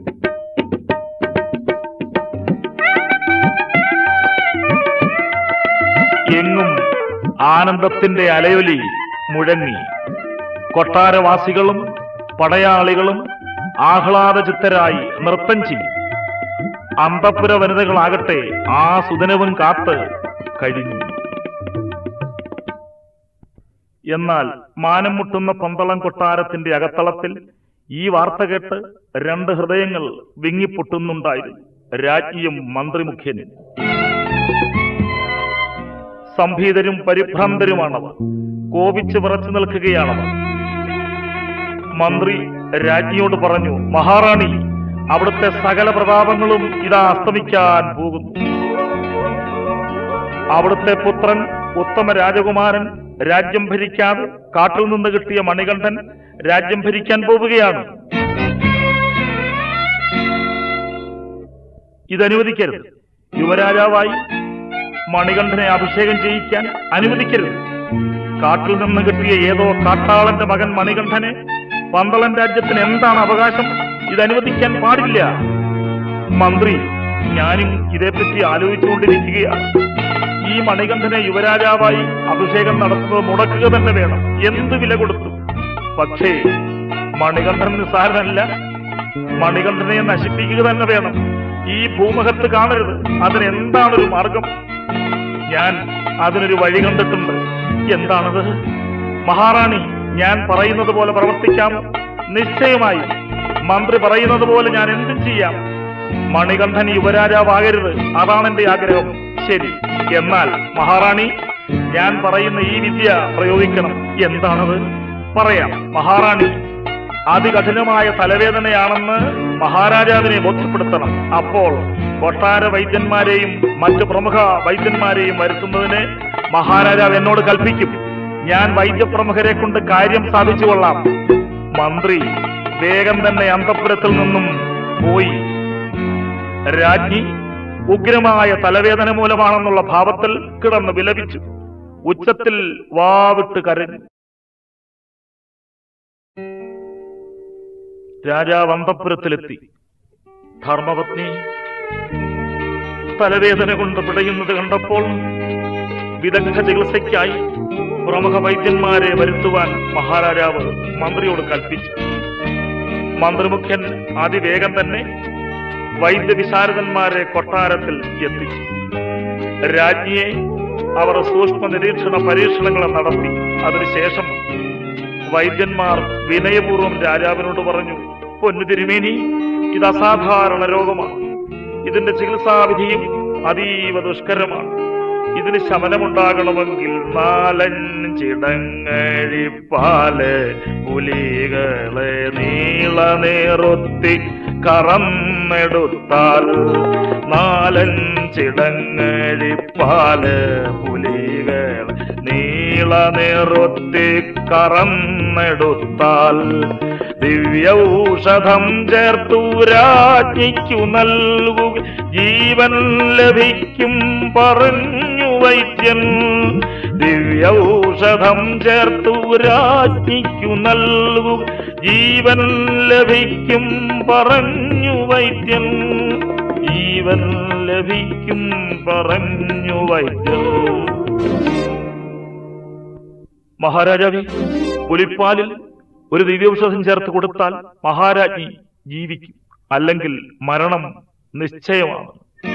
എങ്ങും ആനന്ദത്തിന്റെ അലയൊലി മുഴങ്ങി. കൊട്ടാരവാസികളും പടയാളികളും ആഹ്ലാദചിത്തരായി നൃത്തം ചെയ്യും. അന്തഃപുര വനിതകളാകട്ടെ ആ സുദിനവും കാത്ത് കഴിഞ്ഞു. എന്നാൽ മാനം മുട്ടുന്ന പന്തളം കൊട്ടാരത്തിന്റെ അകത്തളത്തിൽ ഈ വാർത്ത കേട്ട് രണ്ട് ഹൃദയങ്ങൾ വിങ്ങിപ്പൊട്ടുന്നുണ്ടായിരുന്നു. രാജ്ഞിയും മന്ത്രിമുഖ്യനും. സംഭീതരും പരിഭ്രാന്തരുമാണവർ. കോപിച്ച് വിറച്ചു നിൽക്കുകയാണവർ. മന്ത്രി രാജ്ഞിയോട് പറഞ്ഞു, മഹാറാണി, അവിടുത്തെ സകല പ്രതാപങ്ങളും ഇതാ അസ്തമിക്കാൻ പോകുന്നു. അവിടുത്തെ പുത്രൻ ഉത്തമ രാജകുമാരൻ രാജ്യം ഭരിക്കാതെ കാട്ടിൽ നിന്ന് കിട്ടിയ മണികണ്ഠൻ രാജ്യം ഭരിക്കാൻ പോവുകയാണ്. ഇതനുവദിക്കരുത്. യുവരാജാവായി മണികണ്ഠനെ അഭിഷേകം ചെയ്യിക്കാൻ അനുവദിക്കരുത്. കാട്ടിൽ നിന്ന് കിട്ടിയ ഏതോ കാട്ടാളന്റെ മകൻ മണികണ്ഠനെ പന്തളം രാജ്യത്തിന് എന്താണ് അവകാശം? ഇതനുവദിക്കാൻ പാടില്ല. മന്ത്രി, ഞാനും ഇതേപ്പറ്റി ആലോചിച്ചുകൊണ്ടിരിക്കുകയാണ്. ഈ മണികണ്ഠനെ യുവരാജാവായി അഭിഷേകം നടത്തുന്നത് മുടക്കുക തന്നെ വേണം, എന്ത് വില കൊടുത്തു. പക്ഷേ മണികണ്ഠൻ നിസ്സാരനല്ല. മണികണ്ഠനെ നശിപ്പിക്കുക തന്നെ വേണം. ഈ ഭൂമുഖത്ത് കാണരുത്. അതിനെന്താണൊരു മാർഗം? ഞാൻ അതിനൊരു വഴി കണ്ടിട്ടുണ്ട്. എന്താണത്? മഹാറാണി, ഞാൻ പറയുന്നത് പോലെ പ്രവർത്തിക്കാം. നിശ്ചയമായി മന്ത്രി പറയുന്നത് പോലെ ഞാൻ എന്തും ചെയ്യാം. മണികണ്ഠൻ യുവരാജാവാകരുത്, അതാണ് എന്റെ ആഗ്രഹം. ശരി, എന്നാൽ മഹാറാണി, ഞാൻ പറയുന്ന ഈ വിദ്യ പ്രയോഗിക്കണം. എന്താണത്? പറയാം. മഹാറാണി, അതികഠിനമായ തലവേദനയാണെന്ന് മഹാരാജാവിനെ ബോധ്യപ്പെടുത്തണം. അപ്പോൾ കൊട്ടാര വൈദ്യന്മാരെയും മറ്റു പ്രമുഖ വൈദ്യന്മാരെയും വരുത്തുന്നതിന് മഹാരാജാവ് എന്നോട് കൽപ്പിക്കും. ഞാൻ വൈദ്യപ്രമുഖരെ കൊണ്ട് കാര്യം സാധിച്ചു കൊള്ളാം. മന്ത്രി വേഗം തന്നെ അന്തഃപുരത്തിൽ നിന്നും പോയി. രാജ്ഞി ഉഗ്രമായ തലവേദന മൂലമാണെന്നുള്ള ഭാവത്തിൽ കിടന്ന് വിലപിച്ചു. ഉച്ചത്തിൽ വാവിട്ട് കരഞ്ഞു. രാജാവ് അന്തഃപുരത്തിലെത്തി. ധർമ്മപത്നി തലവേദന കൊണ്ട് പിടയുന്നത് കണ്ടപ്പോൾ വിദഗ്ധ ചികിത്സയ്ക്കായി പ്രമുഖ വൈദ്യന്മാരെ വരുത്തുവാൻ മഹാരാജാവ് മന്ത്രിയോട് കൽപ്പിച്ചു. മന്ത്രിമുഖ്യൻ അതിവേഗം തന്നെ വൈദ്യവിശാരദന്മാരെ കൊട്ടാരത്തിൽ എത്തിച്ചു. രാജ്ഞിയെ അവർ സൂക്ഷ്മ നിരീക്ഷണ പരീക്ഷണങ്ങൾ നടത്തി. അതിനുശേഷം വൈദ്യന്മാർ വിനയപൂർവ്വം രാജാവിനോട് പറഞ്ഞു, പൊന്നു തിരുമേനി, ഇത് അസാധാരണ രോഗമാണ്. ഇതിന്റെ ചികിത്സാവിധിയും അതീവ ദുഷ്കരമാണ്. ഇതിന് ശമനമുണ്ടാകണമെങ്കിൽ 4-5 പുലികളെ നീളനേറൊത്തി കറന്നെടുത്താൽ 4-5 പുലികളെ നീളനേറൊത്തി കറന്നെടുത്താൽ ദിവ്യൌഷധം ചേർത്തു രാജ്ഞിക്കു നൽകുക, ജീവൻ ലഭിക്കും പറഞ്ഞു വൈദ്യൻ. ദിവ്യൌഷധം ചേർത്തു രാജ്ഞിക്കു നൽകുക, ജീവൻ ലഭിക്കും പറഞ്ഞു വൈദ്യൻ. ജീവൻ ലഭിക്കും പറഞ്ഞു വൈദ്യൻ. മഹാരാജാവേ, പുലിപ്പാലിൽ ഒരു ദിവ്യൌഷധം ചേർത്ത് കൊടുത്താൽ മഹാരാജ്ഞി ജീവിക്കും, അല്ലെങ്കിൽ മരണം നിശ്ചയമാണ്.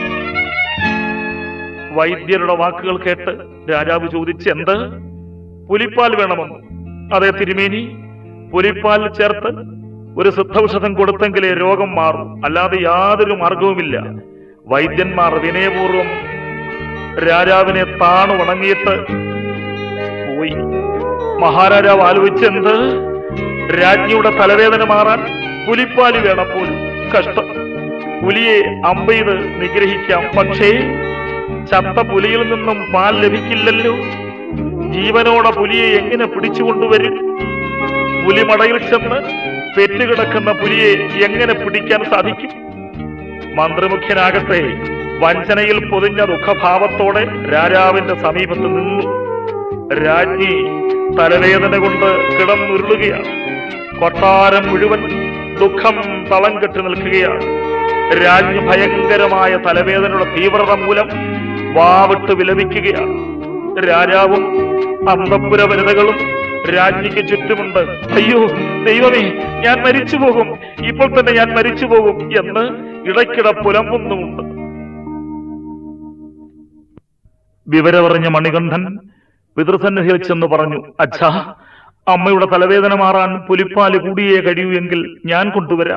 വൈദ്യരുടെ വാക്കുകൾ കേട്ട് രാജാവ് ചോദിച്ച്, എന്ത്? പുലിപ്പാൽ വേണമെന്ന്? അതേ തിരുമേനി, പുലിപ്പാൽ ചേർത്ത് ഒരു സിദ്ധൌഷധം കൊടുത്തെങ്കിലേ രോഗം മാറും, അല്ലാതെ യാതൊരു മാർഗവുമില്ല. വൈദ്യന്മാർ വിനയപൂർവ്വം രാജാവിനെ താണു വണങ്ങിയിട്ട് പോയി. മഹാരാജാവ് ആലോചിച്ചെന്ത്? രാജ്ഞിയുടെ തലവേദന മാറാൻ പുലിപ്പാല് വേണം പോലും. കഷ്ടം. പുലിയെ അമ്പെയ്ത് നിഗ്രഹിക്കാം, പക്ഷേ ചത്ത പുലിയിൽ നിന്നും പാൽ ലഭിക്കില്ലല്ലോ. ജീവനോടെ പുലിയെ എങ്ങനെ പിടിച്ചുകൊണ്ടുവരും? പുലിമടയിൽ ചെന്ന് പെറ്റുകിടക്കുന്ന പുലിയെ എങ്ങനെ പിടിക്കാൻ സാധിക്കും? മന്ത്രിമുഖ്യനാകട്ടെ വഞ്ചനയിൽ പൊതിഞ്ഞ ദുഃഖഭാവത്തോടെ രാജാവിന്റെ സമീപത്ത് നിന്നു. രാജ്ഞി തലവേദന കൊണ്ട് കിടന്നുരുളുകയാണ്. കൊട്ടാരം മുഴുവൻ ദുഃഖം തളം കെട്ടി നിൽക്കുകയാണ്. രാജ്ഞി ഭയങ്കരമായ തലവേദനയുടെ തീവ്രത മൂലം വാവിട്ട് വിലപിക്കുകയാണ്. രാജാവും അന്തഃപുര വനിതകളും രാജ്ഞിക്ക് ചുറ്റുമുണ്ട്. അയ്യോ ദൈവമേ, ഞാൻ മരിച്ചു പോകും, ഇപ്പോൾ തന്നെ ഞാൻ മരിച്ചു പോകും എന്ന് ഇടയ്ക്കിടെ പുലമ്പുന്നുമുണ്ട്. വിവരമറിഞ്ഞ മണികണ്ഠൻ പിതൃസന്നിധിയിൽ ചെന്ന് പറഞ്ഞു, അച്ഛാ, അമ്മയുടെ തലവേദന മാറാൻ പുലിപ്പാല് കൂടിയേ കഴിയൂ എങ്കിൽ ഞാൻ കൊണ്ടുവരാം.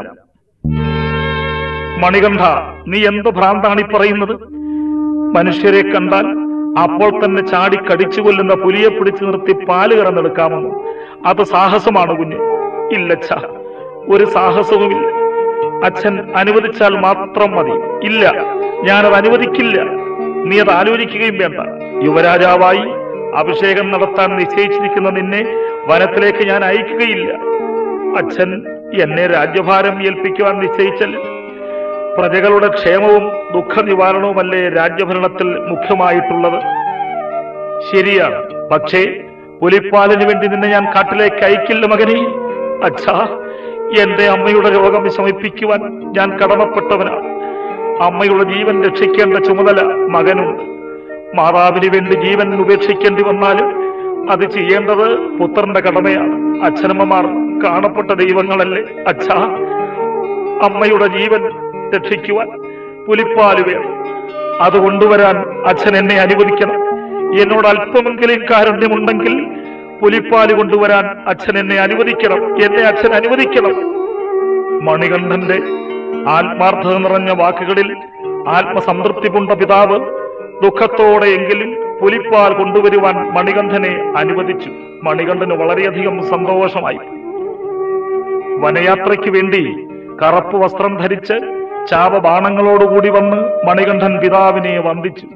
മണികണ്ഠ, നീ എന്ത് ഭ്രാന്താണ് ഈ പറയുന്നത്? മനുഷ്യരെ കണ്ടാൽ അപ്പോൾ തന്നെ ചാടി കടിച്ചു കൊല്ലുന്ന പുലിയെ പിടിച്ചു നിർത്തി പാല് കറന്നെടുക്കാമെന്ന്? അത് സാഹസമാണ് കുഞ്ഞ്. ഇല്ലച്ഛ, ഒരു സാഹസവുമില്ല. അച്ഛൻ അനുവദിച്ചാൽ മാത്രം മതി. ഇല്ല, ഞാനത് അനുവദിക്കില്ല. നീ അത് ആലോചിക്കുകയും വേണ്ട. യുവരാജാവായി അഭിഷേകം നടത്താൻ നിശ്ചയിച്ചിരിക്കുന്ന നിന്നെ വനത്തിലേക്ക് ഞാൻ അയക്കുകയില്ല. അച്ഛൻ എന്നെ രാജ്യഭാരം ഏൽപ്പിക്കുവാൻ നിശ്ചയിച്ചല്ലോ. പ്രജകളുടെ ക്ഷേമവും ദുഃഖ നിവാരണവുമല്ലേ രാജ്യഭരണത്തിൽ മുഖ്യമായിട്ടുള്ളത്? ശരിയാണ്, പക്ഷേ പുലിപ്പാലിന് വേണ്ടി നിന്നെ ഞാൻ കാട്ടിലേക്ക് അയക്കില്ല മകനെ. അച്ഛാ, എന്റെ അമ്മയുടെ രോഗം ശമിപ്പിക്കുവാൻ ഞാൻ കടമപ്പെട്ടവനാണ്. അമ്മയുടെ ജീവൻ രക്ഷിക്കേണ്ട ചുമതല മകനുണ്ട്. മാതാവിന് വേണ്ടി ജീവൻ ഉപേക്ഷിക്കേണ്ടി വന്നാലും അത് ചെയ്യേണ്ടത് പുത്രന്റെ കടമയാണ്. അച്ഛനമ്മമാർ കാണപ്പെട്ട ദൈവങ്ങളല്ലേ അച്ഛാ. അമ്മയുടെ ജീവൻ രക്ഷിക്കുവാൻ പുലിപ്പാല് വേണം. അത് കൊണ്ടുവരാൻ അച്ഛൻ എന്നെ അനുവദിക്കണം. എന്നോട് അല്പമെങ്കിലും കാരുണ്യമുണ്ടെങ്കിൽ പുലിപ്പാല് കൊണ്ടുവരാൻ അച്ഛൻ എന്നെ അനുവദിക്കണം. എന്നെ അച്ഛൻ അനുവദിക്കണം. മണികണ്ഠന്റെ ആത്മാർത്ഥത നിറഞ്ഞ വാക്കുകളിൽ ആത്മസംതൃപ്തി കൊണ്ട പിതാവ് ദുഃഖത്തോടെയെങ്കിലും പുലിപ്പാൽ കൊണ്ടുവരുവാൻ മണികണ്ഠനെ അനുവദിച്ചു. മണികണ്ഠന് വളരെയധികം സന്തോഷമായി. വനയാത്രയ്ക്ക് വേണ്ടി കറുപ്പ് വസ്ത്രം ധരിച്ച് ചാപബാണങ്ങളോടുകൂടി വന്ന് മണികണ്ഠൻ പിതാവിനെ വന്ദിച്ചു.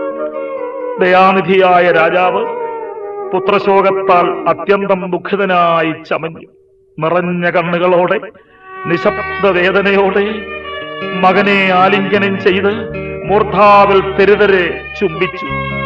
ദയാനിധിയായ രാജാവ് പുത്രശോകത്താൽ അത്യന്തം ദുഃഖിതനായി ചമഞ്ഞു. നിറഞ്ഞ കണ്ണുകളോടെ നിശബ്ദ വേദനയോടെ മകനെ ആലിംഗനം ചെയ്ത് മൂർധാവിൽ തെരുതരെ ചുംബിച്ചു.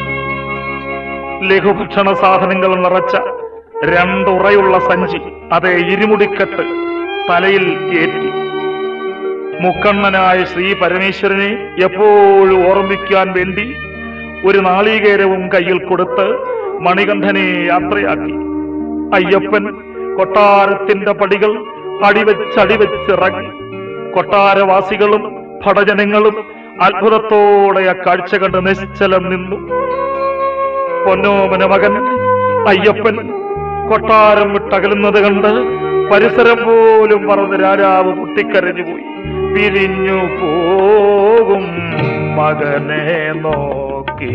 ലഘുഭക്ഷണ സാധനങ്ങൾ നിറച്ച രണ്ടുറയുള്ള സഞ്ചി, അതേ ഇരുമുടിക്കെട്ട് തലയിൽ ഏറ്റി. മുക്കണ്ണനായ ശ്രീ പരമേശ്വരനെ എപ്പോഴും ഓർമ്മിക്കാൻ വേണ്ടി ഒരു നാളികേരവും കയ്യിൽ കൊടുത്ത് മണികണ്ഠനെ യാത്രയാക്കി. അയ്യപ്പൻ കൊട്ടാരത്തിന്റെ പടികൾ അടിവെച്ചടിവെച്ചിറങ്ങി. കൊട്ടാരവാസികളും ഭടജനങ്ങളും അത്ഭുതത്തോടെ ആ കാഴ്ച കണ്ട് നിശ്ചലം നിന്നു. പൊന്നോമന മകൻ അയ്യപ്പൻ കൊട്ടാരം വിട്ടകലുന്നത് കണ്ട് പരിസരം പോലും പറന്ന് രാജാവ് പൊട്ടിക്കരഞ്ഞുപോയി. പിരിഞ്ഞു പോകും മകനെ നോക്കി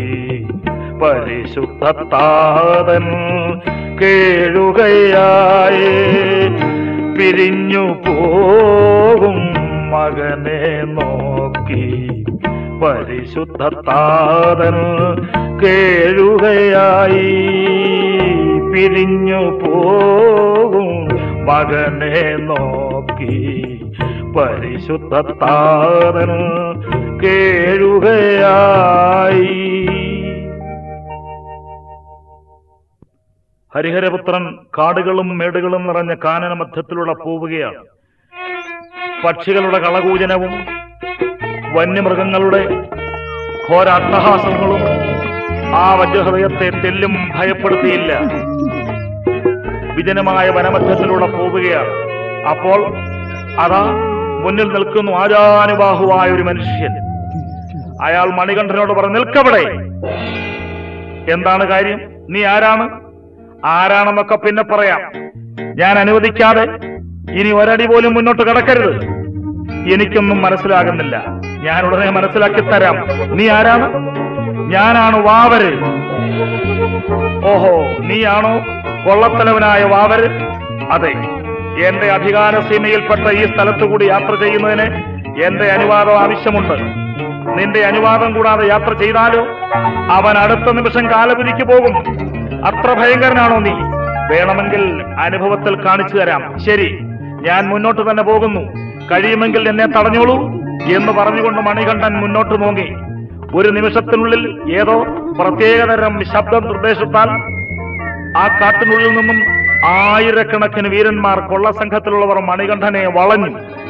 പരിശുദ്ധത്താതൻ കേഴുകയായി. പിരിഞ്ഞു പോകും മകനെ നോക്കി പരിശുദ്ധത്താതൻ കേഴുകയായി. പിരിഞ്ഞു പോകും മകനെ നോക്കി പരിശുദ്ധത്താതൻ കേഴുകയായി. ഹരിഹരപുത്രൻ കാടുകളും മേടുകളും നിറഞ്ഞ കാനന മധ്യത്തിലൂടെ പോവുകയാണ്. പക്ഷികളുടെ കളകൂജനവും വന്യമൃഗങ്ങളുടെ ഘോരാട്ടഹാസങ്ങളും ആ വജ്രഹൃദയത്തെ തെല്ലും ഭയപ്പെടുത്തിയില്ല. വിജനമായ വനമധ്യത്തിലൂടെ പോവുകയാണ്. അപ്പോൾ അതാ മുന്നിൽ നിൽക്കുന്നു ആജാനുബാഹുവായ ഒരു മനുഷ്യൻ. അയാൾ മണികണ്ഠനോട് പറഞ്ഞു, നിൽക്കവിടെ. എന്താണ് കാര്യം? നീ ആരാണ്? ആരാണെന്നൊക്കെ പിന്നെ പറയാം. ഞാൻ അനുവദിക്കാതെ ഇനി ഒരടി പോലും മുന്നോട്ട് കടക്കരുത്. എനിക്കൊന്നും മനസ്സിലാകുന്നില്ല. ഞാൻ ഉടനെ മനസ്സിലാക്കി തരാം. നീ ആരാണ്? ഞാനാണ് വാവര്. ഓഹോ, നീയാണോ കൊള്ളത്തലവനായ വാവര്? അതെ, എന്റെ അധികാര സീമയിൽപ്പെട്ട ഈ സ്ഥലത്തുകൂടി യാത്ര ചെയ്യുന്നതിന് എന്റെ അനുവാദം ആവശ്യമുണ്ട്. നിന്റെ അനുവാദം കൂടാതെ യാത്ര ചെയ്താലോ അവൻ അടുത്ത നിമിഷം കാലപുരിക്ക് പോകും. അത്ര ഭയങ്കരനാണോ നീ? വേണമെങ്കിൽ അനുഭവത്തിൽ കാണിച്ചു തരാം. ശരി, ഞാൻ മുന്നോട്ട് തന്നെ പോകുന്നു. കഴിയുമെങ്കിൽ എന്നെ തടഞ്ഞോളൂ എന്ന് പറഞ്ഞുകൊണ്ട് മണികണ്ഠൻ മുന്നോട്ട് നോങ്ങി. ഒരു നിമിഷത്തിനുള്ളിൽ ഏതോ പ്രത്യേകതരം ശബ്ദ നിർദ്ദേശത്താൽ ആ കാട്ടിനുള്ളിൽ നിന്നും ആയിരക്കണക്കിന് വീരന്മാർ, കൊള്ളസംഘത്തിലുള്ളവർ മണികണ്ഠനെ വളഞ്ഞു.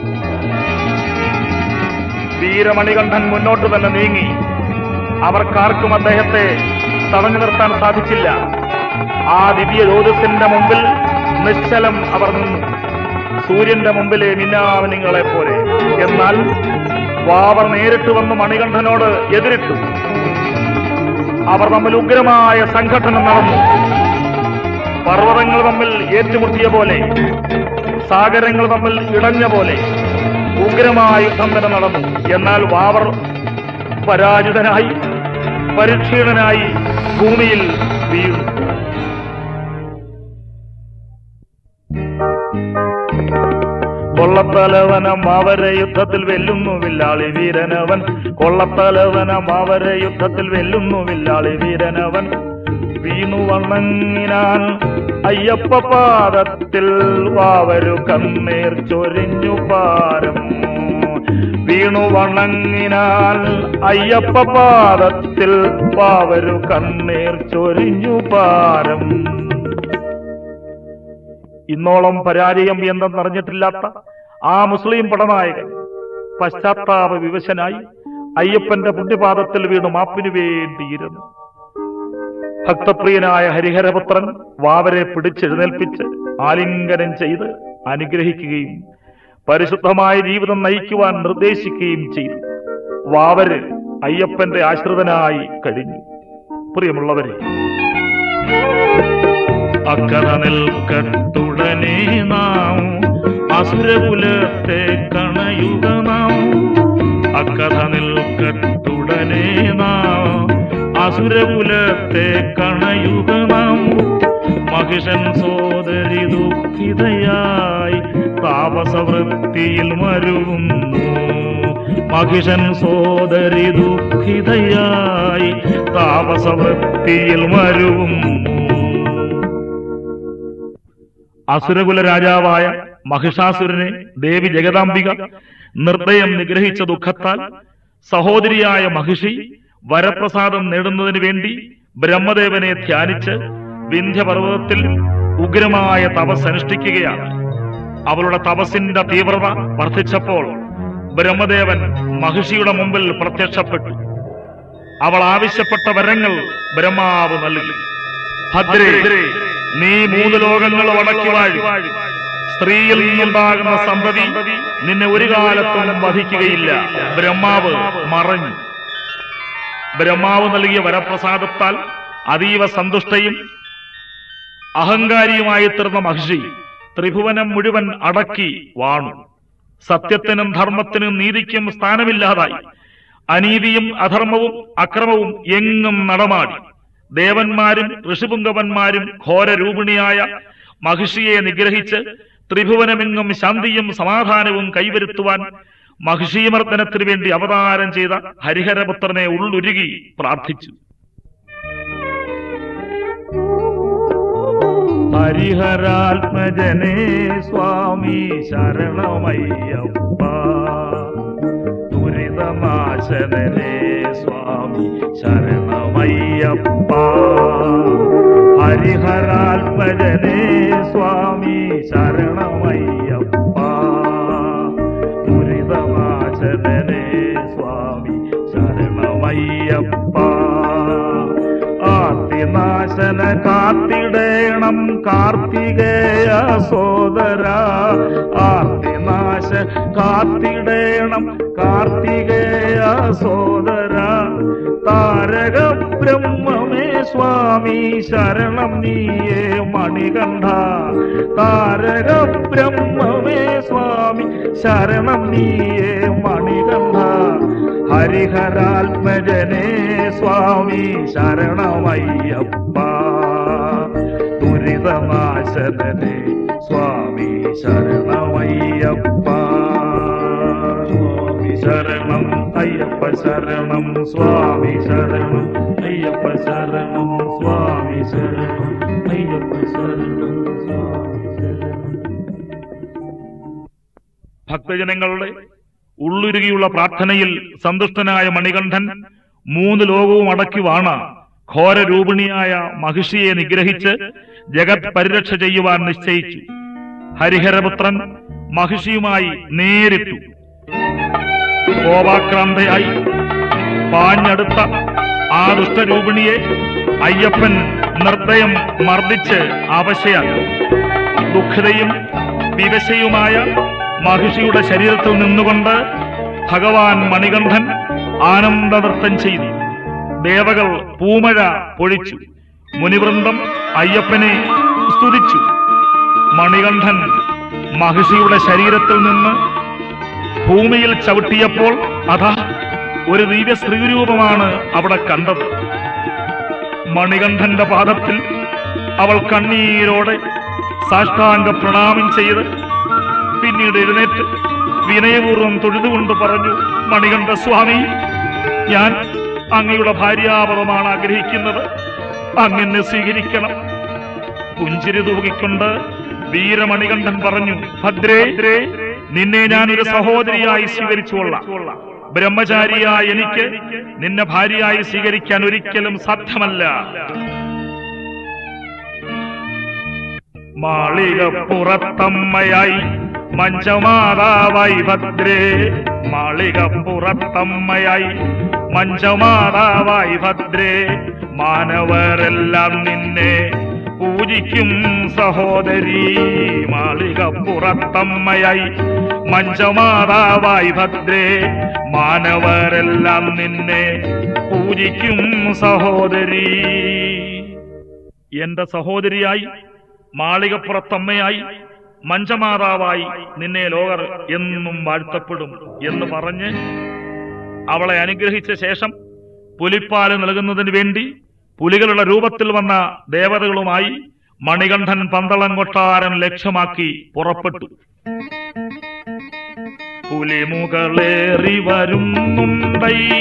വീരമണികണ്ഠൻ മുന്നോട്ട് തന്നെ നീങ്ങി. അവർക്കാർക്കും അദ്ദേഹത്തെ തടഞ്ഞു നിർത്താൻ സാധിച്ചില്ല. ആ ദിവ്യ ജ്യോതിസിന്റെ മുമ്പിൽ നിശ്ചലം അവർ നിന്നു, സൂര്യന്റെ മുമ്പിലെ മിന്നാമിനിങ്ങളെ പോലെ. എന്നാൽ വാവർ നേരിട്ട് വന്ന് മണികണ്ഠനോട് എതിരിട്ടു. അവർ തമ്മിൽ ഉഗ്രമായ സംഘട്ടനം നടന്നു. പർവ്വതങ്ങൾ തമ്മിൽ ഏറ്റുമുട്ടിയ പോലെ, സാഗരങ്ങൾ തമ്മിൽ ഇടഞ്ഞ പോലെ ഉഗ്രമായ യുദ്ധം തന്നെ നടന്നു. എന്നാൽ വാവർ പരാജിതനായി, പരിക്ഷീണനായി ഭൂമിയിൽ വീണു. കൊള്ളത്തലവനം അവരെ യുദ്ധത്തിൽ വെല്ലുന്നു വില്ലാളി വീരനവൻ. കൊള്ളത്തലവനം അവരെ യുദ്ധത്തിൽ വെല്ലുന്നു വില്ലാളി വീരനവൻ. വീണു വണങ്ങിനാൻ അയ്യപ്പ പാദത്തിൽ വാവരു കണ്ണീർ ചൊരിഞ്ഞു പാരം. വീണു വണങ്ങിനാൽ അയ്യപ്പ പാദത്തിൽ വാവരു കണ്ണീർ ചൊരിഞ്ഞു പാരം. ഇന്നോളം പരാജയം എന്തെന്നറിഞ്ഞിട്ടില്ലാത്ത ആ മുസ്ലിം പടനായകൻ പശ്ചാത്താപ വിവശനായി അയ്യപ്പന്റെ പുണ്യപാദത്തിൽ വീണു മാപ്പിനു വേണ്ടിയിരുന്നു. ഭക്തപ്രിയനായ ഹരിഹരപുത്രൻ വാവരെ പിടിച്ചെഴുന്നേൽപ്പിച്ച് ആലിംഗനം ചെയ്ത് അനുഗ്രഹിക്കുകയും പരിശുദ്ധമായ ജീവിതം നയിക്കുവാൻ നിർദ്ദേശിക്കുകയും ചെയ്തു. വാവര് അയ്യപ്പന്റെ ആശ്രിതനായി കഴിഞ്ഞു. പ്രിയമുള്ളവരെ, അക്കഥ നിൽക്കട്ടുടനെ നാം അസുരകുലത്തെ കണയുക നാം. അക്കഥ നിൽക്കട്ടുടനെ നാം അസുരകുലത്തെ കണയുക നാം. മഹിഷൻ സോദരി ദുഃഖിതയായി താപസവൃത്തിയിൽ മരുവുന്നു. മഹിഷൻ സോദരി ദുഃഖിതയായി താപസവൃത്തിയിൽ മരുവുന്നു. അസുരകുല രാജാവായ മഹിഷാസുരനെ ദേവി ജഗദാംബിക നിർദ്ദയം നിഗ്രഹിച്ച ദുഃഖത്താൽ സഹോദരിയായ മഹിഷി വരപ്രസാദം നേടുന്നതിന് വേണ്ടി ബ്രഹ്മദേവനെ ധ്യാനിച്ച് വിന്ധ്യപർവ്വതത്തിൽ ഉഗ്രമായ തപസ് അനുഷ്ഠിക്കുകയാണ്. അവളുടെ തപസ്സിന്റെ തീവ്രത വർദ്ധിച്ചപ്പോൾ ബ്രഹ്മദേവൻ മഹിഷിയുടെ മുമ്പിൽ പ്രത്യക്ഷപ്പെട്ടു. അവൾ ആവശ്യപ്പെട്ട വരങ്ങൾ ബ്രഹ്മാവ് നൽകി. ഭദ്രേ, നീ 3 ലോകങ്ങൾ വടക്കി വാഴി. സ്ത്രീയിൽ നിന്നുണ്ടാകുന്ന സന്തതി നിന്നെ ഒരു കാലത്തും വധിക്കുകയില്ല. ബ്രഹ്മാവ് മറഞ്ഞു. ബ്രഹ്മാവ് നൽകിയ വരപ്രസാദത്താൽ അതീവ സന്തുഷ്ടയും അഹങ്കാരിയുമായി തീർന്ന മഹിഷി ത്രിഭുവനം മുഴുവൻ അടക്കി വാണു. സത്യത്തിനും ധർമ്മത്തിനും നീതിക്കും സ്ഥാനമില്ലാതായി. അനീതിയും അധർമ്മവും അക്രമവും എങ്ങും നടമാടി. ദേവന്മാരും ഋഷിപുങ്കവന്മാരും ഘോരരൂപിണിയായ മഹിഷിയെ നിഗ്രഹിച്ച് ത്രിഭുവനമെങ്ങും ശാന്തിയും സമാധാനവും കൈവരുത്തുവാൻ മഹിഷീമർദ്ദനത്തിനു വേണ്ടി അവതാരം ചെയ്ത ഹരിഹരപുത്രനെ ഉള്ളുരുകി പ്രാർത്ഥിച്ചു. ഹരിഹരാത്മജനേ സ്വാമി ശരണമയ്യപ്പ. ദുരിതനാശനേ സ്വാമി ശരണമയ്യപ്പ. ഹരിഹരാത്മജനേ സ്വാമി ശരണമയ്യപ്പ. ദുരിതനാശനേ സ്വാമി ശരണമയ്യപ്പ. ആർത്തിനാശന കാത്തിടേണം കാർത്തികേയ സോദര. ആർത്തിനാശ കാത്തിടേണം കാർത്തികേയ സോദര. താരക ബ്രഹ്മമേ സ്വാമി ശരണം നീയേ മണികണ്ഠ. താരക ബ്രഹ്മമേ സ്വാമി ശരണം നീയേ മണികണ്ഠ. ഹരിഹരാത്മജനേ സ്വാമി ശരണമയ്യപ്പ. ദുരിതനാശനേ സ്വാമി ശരണമയ്യപ്പ. സ്വാമി ശരണം അയ്യപ്പ ശരണം. സ്വാമി ശരണം അയ്യപ്പ ശരണം. സ്വാമി ശരണം അയ്യപ്പ ശരണം. സ്വാമി ശരണം. ഭക്തജനങ്ങളുടെ ഉള്ളുരുകിയുള്ള പ്രാർത്ഥനയിൽ സന്തുഷ്ടനായ മണികണ്ഠൻ 3 ലോകവും അടക്കി വാണ ഘോരരൂപിണിയായ മഹിഷിയെ നിഗ്രഹിച്ച് ജഗത് പരിരക്ഷ ചെയ്യുവാൻ നിശ്ചയിച്ചു. ഹരിഹരപുത്രൻ മഹിഷിയുമായി നേരിട്ടു. കോപാക്രാന്തയായി പാഞ്ഞടുത്ത ആ ദുഷ്ടരൂപിണിയെ അയ്യപ്പൻ നിർദ്ദയം മർദ്ദിച്ച് അവശയാക്കി. ദുഃഖിതയും വിവശയുമായ മഹിഷിയുടെ ശരീരത്തിൽ നിന്നുകൊണ്ട് ഭഗവാൻ മണികണ്ഠൻ ആനന്ദനൃത്തം ചെയ്തു. ദേവകൾ പൂമഴ പൊഴിച്ചു. മുനിവൃന്ദം അയ്യപ്പനെ സ്തുതിച്ചു. മണികണ്ഠൻ മഹിഷിയുടെ ശരീരത്തിൽ നിന്ന് ഭൂമിയിൽ ചവിട്ടിയപ്പോൾ അതാ ഒരു ദിവ്യ സ്ത്രീരൂപമാണ് അവിടെ കണ്ടത്. മണികണ്ഠന്റെ പാദത്തിൽ അവൾ കണ്ണീരോടെ സാഷ്ടാംഗ പ്രണാമം ചെയ്ത് പിന്നീട് എഴുന്നേറ്റ് വിനയപൂർവ്വം തൊഴുതുകൊണ്ട് പറഞ്ഞു, മണികണ്ഠ സ്വാമി, ഞാൻ അങ്ങയുടെ ഭാര്യാപദമാണ് ആഗ്രഹിക്കുന്നത്, അങ്ങനെ സ്വീകരിക്കണം. പുഞ്ചിരി തൂകിക്കൊണ്ട് വീരമണികണ്ഠൻ പറഞ്ഞു, ഭദ്രേ, നിന്നെ ഞാനൊരു സഹോദരിയായി സ്വീകരിച്ചുകൊള്ളാം. ബ്രഹ്മചാരിയായ എനിക്ക് നിന്നെ ഭാര്യയായി സ്വീകരിക്കാൻ ഒരിക്കലും സാധ്യമല്ല. മാളികപ്പുറത്തമ്മയായി മഞ്ചമാതാവായി ഭദ്രേ, മാളികപ്പുറത്തമ്മയായി മഞ്ചമാതാവായി ഭദ്രേ, മാനവരെല്ലാം നിന്നെ പൂജിക്കും സഹോദരി. മാളികപ്പുറത്തമ്മയായി മഞ്ചമാതാവായി ഭദ്രേ, മാനവരെല്ലാം നിന്നെ പൂജിക്കും സഹോദരി. എന്റെ സഹോദരിയായി, മാളികപ്പുറത്തമ്മയായി, മഞ്ചമാതാവായി നിന്നെ ലോകർ എന്നും വാഴ്ത്തപ്പെടും എന്ന് പറഞ്ഞ് അവളെ അനുഗ്രഹിച്ച ശേഷം പുലിപ്പാല് നൽകുന്നതിന് വേണ്ടി പുലികളുടെ രൂപത്തിൽ വന്ന ദേവതകളുമായി മണികണ്ഠൻ പന്തളം കൊട്ടാരം ലക്ഷ്യമാക്കി പുറപ്പെട്ടു. പുലിമുകളേറി വരുന്നുണ്ടയ്യ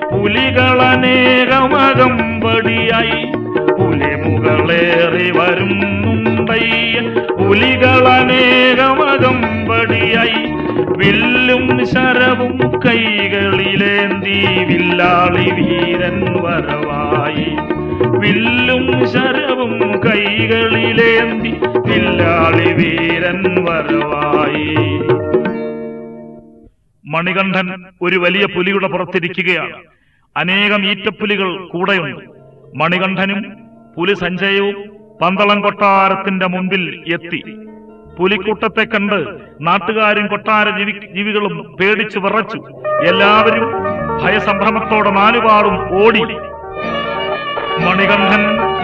പുലികളനേകമകമ്പടിയായി, പുലിമുകളേറി വരുന്നുണ്ടയ്യ പുലികളനേകമകമ്പടിയായി, വില്ലും ശരവും കൈകളിലേന്തി വില്ലാളി വീരൻ വരവായി, വില്ലും ശരവും കൈകളിലേന്തി വില്ലാളി വീരൻ വരവായി. മണികണ്ഠൻ ഒരു വലിയ പുലിയുടെ പുറത്തിരിക്കുകയാണ്. അനേകം ഈറ്റപ്പുലികൾ കൂടെയുണ്ട്. മണികണ്ഠനും പുലി സഞ്ജയവും പന്തളം കൊട്ടാരത്തിന്റെ മുമ്പിൽ എത്തി. പുലിക്കൂട്ടത്തെ കണ്ട് നാട്ടുകാരും കൊട്ടാര ജീവികളും പേടിച്ചു വിറച്ചു. എല്ലാവരും ഭയസംഭ്രമത്തോടെ നാലുപാടും ഓടി. മണികണ്ഠൻ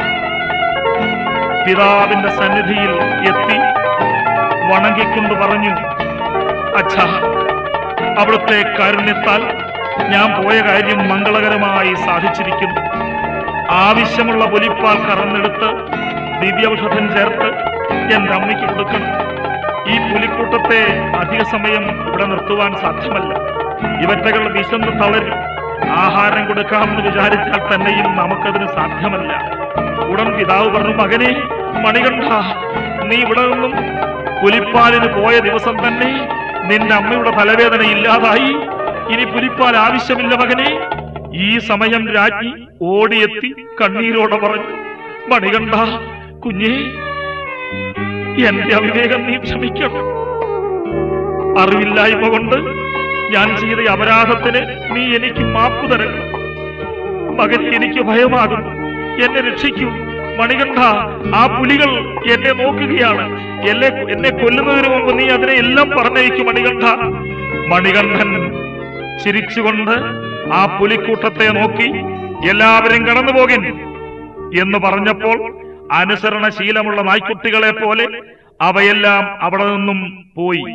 പിതാവിന്റെ സന്നിധിയിൽ എത്തി വണങ്ങിക്കൊണ്ട് പറഞ്ഞു, അച്ഛാ, അവിടുത്തെ കാരുണ്യത്താൽ ഞാൻ പോയ കാര്യം മംഗളകരമായി സാധിച്ചിരിക്കുന്നു. ആവശ്യമുള്ള പുലിപ്പാൽ കറന്നെടുത്ത് ദിവ്യൌഷധം ചേർത്ത് എന്റെ അമ്മയ്ക്ക് കൊടുക്കണം. ഈ പുലിക്കൂട്ടത്തെ അധിക സമയം ഇവിടെ നിർത്തുവാൻ സാധ്യമല്ല. ഇവറ്റകൾ വിശന്ന് തളരും. ആഹാരം കൊടുക്കാമെന്ന് വിചാരിച്ചാൽ തന്നെയും നമുക്കതിന് സാധ്യമല്ല. ഉടൻ പിതാവ് പറഞ്ഞു, മകനെ മണികണ്ഠ, നീ ഇവിടെ നിന്നും പുലിപ്പാലിന് പോയ ദിവസം തന്നെ നിന്റെ അമ്മയുടെ തലവേദന ഇല്ലാതായി. ഇനി പുലിപ്പാൽ ആവശ്യമില്ല മകനെ. ഈ സമയം രാജ്ഞി ഓടിയെത്തി കണ്ണീരോടെ പറഞ്ഞു, മണികണ്ഠ കുഞ്ഞേ, എന്റെ അവിവേകം നീ ക്ഷമിക്കണം. അറിവില്ലായ്മ കൊണ്ട് ഞാൻ ചെയ്ത അപരാധത്തിന് നീ എനിക്ക് മാപ്പ് തരണം. മകനെ, എനിക്ക് ഭയമാകുന്നു, എന്നെ രക്ഷിക്കൂ. മണികണ്ഠ, ആ പുലികൾ എന്നെ നോക്കുകയാണ്. എന്നെ കൊല്ലുന്നതിന് മുമ്പ് നീ അതിനെ എല്ലാം പറഞ്ഞയക്കും മണികണ്ഠ. മണികണ്ഠൻ ചിരിച്ചുകൊണ്ട് ആ പുലിക്കൂട്ടത്തെ നോക്കി, എല്ലാവരും കടന്നുപോകിൻ എന്ന് പറഞ്ഞപ്പോൾ അനുസരണശീലമുള്ള നായ്ക്കുട്ടികളെ പോലെ അവയെല്ലാം അവിടെ നിന്നും പോയി.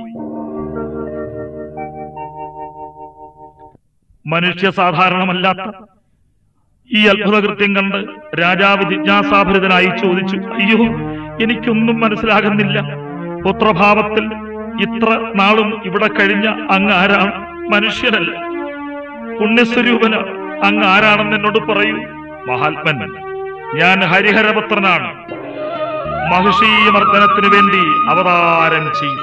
മനുഷ്യ സാധാരണമല്ലാത്ത ഈ അത്ഭുതകൃത്യം കണ്ട് രാജാവ് ജിജ്ഞാസാഭരിതനായി ചോദിച്ചു, അയ്യോ, എനിക്കൊന്നും മനസ്സിലാകുന്നില്ല. പുത്രഭാവത്തിൽ ഇത്ര നാളും ഇവിടെ കഴിഞ്ഞ അങ്ങ് ആരാണ്? മനുഷ്യനല്ല, പുണ്യസ്വരൂപനാണ്. അങ്ങ് ആരാണെന്ന് എന്നോട് പറയൂ. മഹാത്മൻ, ഞാൻ ഹരിഹരപുത്രനാണ്. മഹിഷീമർദ്ദനത്തിനു വേണ്ടി അവതാരം ചെയ്തു.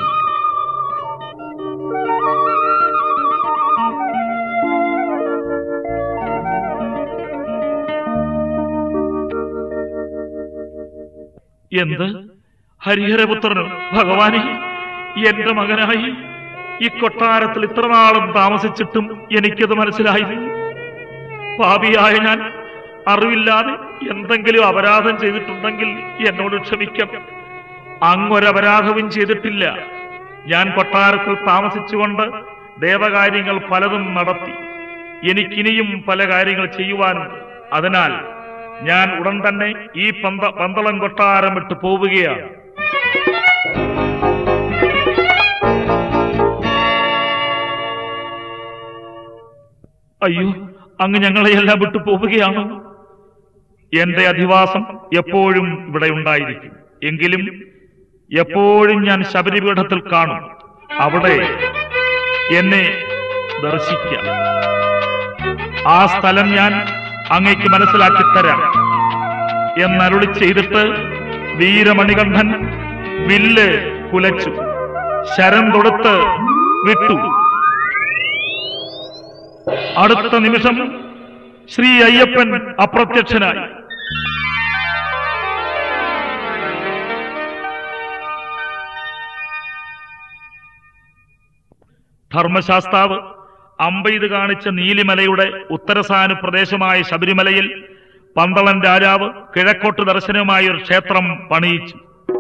എന്ത്? ഹരിഹരപുത്രനോ? ഭഗവാനെ, എന്റെ മകനായി ഈ കൊട്ടാരത്തിൽ ഇത്രനാളും താമസിച്ചിട്ടും എനിക്കത് മനസ്സിലായിരുന്നു. പാപിയായ ഞാൻ അറിവില്ലാതെ എന്തെങ്കിലും അപരാധം ചെയ്തിട്ടുണ്ടെങ്കിൽ എന്നോട് ക്ഷമിക്കാം. അങ്ങൊരപരാധവും ചെയ്തിട്ടില്ല. ഞാൻ കൊട്ടാരത്തിൽ താമസിച്ചുകൊണ്ട് ദേവകാര്യങ്ങൾ പലതും നടത്തി. എനിക്കിനിയും പല കാര്യങ്ങൾ ചെയ്യുവാനുണ്ട്. അതിനാൽ ഞാൻ ഉടൻ തന്നെ ഈ പന്തളം കൊട്ടാരം വിട്ട് പോവുകയാണ്. അയ്യോ, അങ്ങ് ഞങ്ങളെയെല്ലാം വിട്ടു പോവുകയാണോ? എന്റെ അധിവാസം എപ്പോഴും ഇവിടെ ഉണ്ടായിരിക്കും. എങ്കിലും എപ്പോഴും ഞാൻ ശബരിപീഠത്തിൽ കാണും. അവിടെ എന്നെ ദർശിക്കാം. ആ സ്ഥലം ഞാൻ അങ്ങയ്ക്ക് മനസ്സിലാക്കിത്തരാം എന്നരുളി ചെയ്തിട്ട് വീരമണികണ്ഠൻ വില്ല് കുലച്ചു, ശരം തൊടുത്ത് വിട്ടു. അടുത്ത നിമിഷം ശ്രീ അയ്യപ്പൻ അപ്രത്യക്ഷനായി. ധർമ്മശാസ്താവ് അമ്പെയ്ത് കാണിച്ച നീലിമലയുടെ ഉത്തരസാനു പ്രദേശമായ ശബരിമലയിൽ പന്തളൻ രാജാവ് കിഴക്കോട്ട് ദർശനമായ ഒരു ക്ഷേത്രം പണിയിച്ചു.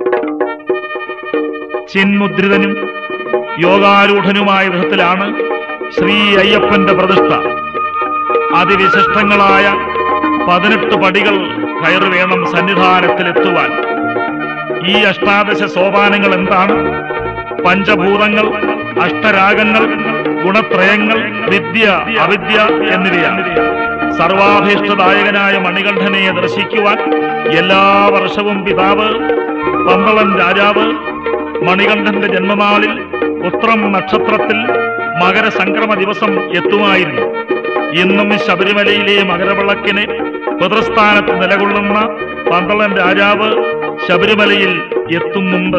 ചിന്മുദ്രിതനും യോഗാരൂഢനുമായ വിധത്തിലാണ് ശ്രീ അയ്യപ്പന്റെ പ്രതിഷ്ഠ. അതിവിശിഷ്ടങ്ങളായ 18 പടികൾ കയറി വേണം സന്നിധാനത്തിലെത്തുവാൻ. ഈ അഷ്ടാദശ സോപാനങ്ങൾ എന്താണ്? പഞ്ചഭൂതങ്ങൾ, അഷ്ടരാഗങ്ങൾ, ഗുണത്രയങ്ങൾ, വിദ്യ, അവിദ്യ എന്നിവയാണ്. സർവാഭീഷ്ടദായകനായ മണികണ്ഠനെ ദർശിക്കുവാൻ എല്ലാ വർഷവും പിതാവ് പന്തളൻ രാജാവ് മണികണ്ഠന്റെ ജന്മനാളിൽ ഉത്രം നക്ഷത്രത്തിൽ മകരസംക്രമ ദിവസം എത്തുമായിരുന്നു. ഇന്നും ശബരിമലയിലെ മകരവിളക്കിന് പിതൃസ്ഥാനത്ത് നിലകൊള്ളുന്ന പന്തളൻ രാജാവ് ശബരിമലയിൽ എത്തുന്നുണ്ട്.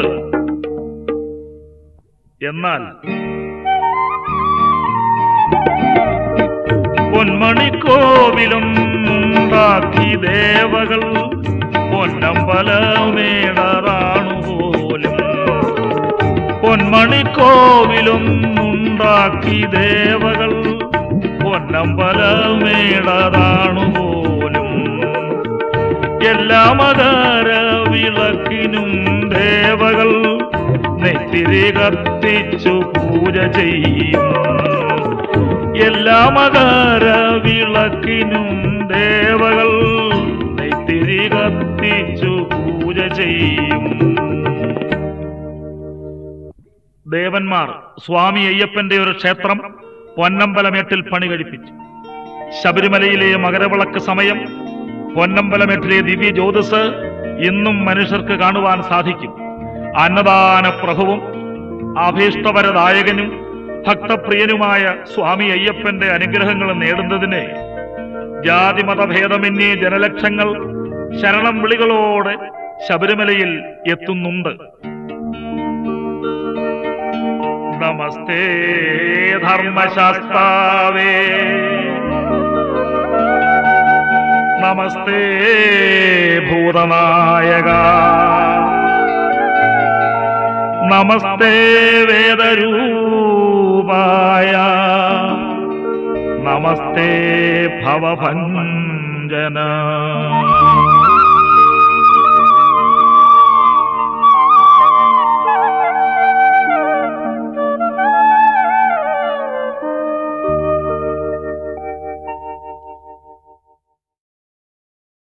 എന്നാൽ പൊന്മണിക്കോവിലൊന്നുണ്ടാക്കി ദേവകൾ പൊന്നമ്പലമേടറാണുപോലും. പൊന്മണിക്കോവിലൊന്നുണ്ടാക്കി ദേവകൾ പൊന്നമ്പലമേടറാണുപോലും. എല്ലാ മകര വിളക്കിനും ദേവകൾ നെറ്റിരി കത്തിച്ചു പൂജ ചെയ്യും. എല്ലാ മകര വിളക്കിനും ദേവകൾ നെറ്റിരി കത്തിച്ചു പൂജ ചെയ്യും. ദേവന്മാർ സ്വാമി അയ്യപ്പന്റെ ഒരു ക്ഷേത്രം പൊന്നമ്പലമേട്ടിൽ പണി കഴിപ്പിച്ചു. ശബരിമലയിലെ മകരവിളക്ക് സമയം പൊന്നമ്പലമേട്ടിലെ ദിവ്യ ജ്യോതിസ് ഇന്നും മനുഷ്യർക്ക് കാണുവാൻ സാധിക്കും. അന്നദാന പ്രഭുവും അഭീഷ്ടവരദായകനും ഭക്തപ്രിയനുമായ സ്വാമി അയ്യപ്പന്റെ അനുഗ്രഹങ്ങൾ നേടുന്നതിന് ജാതിമതഭേദമന്യേ ജനലക്ഷങ്ങൾ ശരണം വിളികളോടെ ശബരിമലയിൽ എത്തുന്നുണ്ട്. നമസ്തേ ധർമ്മശാസ്താവേ, നമസ്തേ ഭൂതനായക, നമസ്തേ വേദരൂപായ, നമസ്തേ ഭവഭഞ്ജന.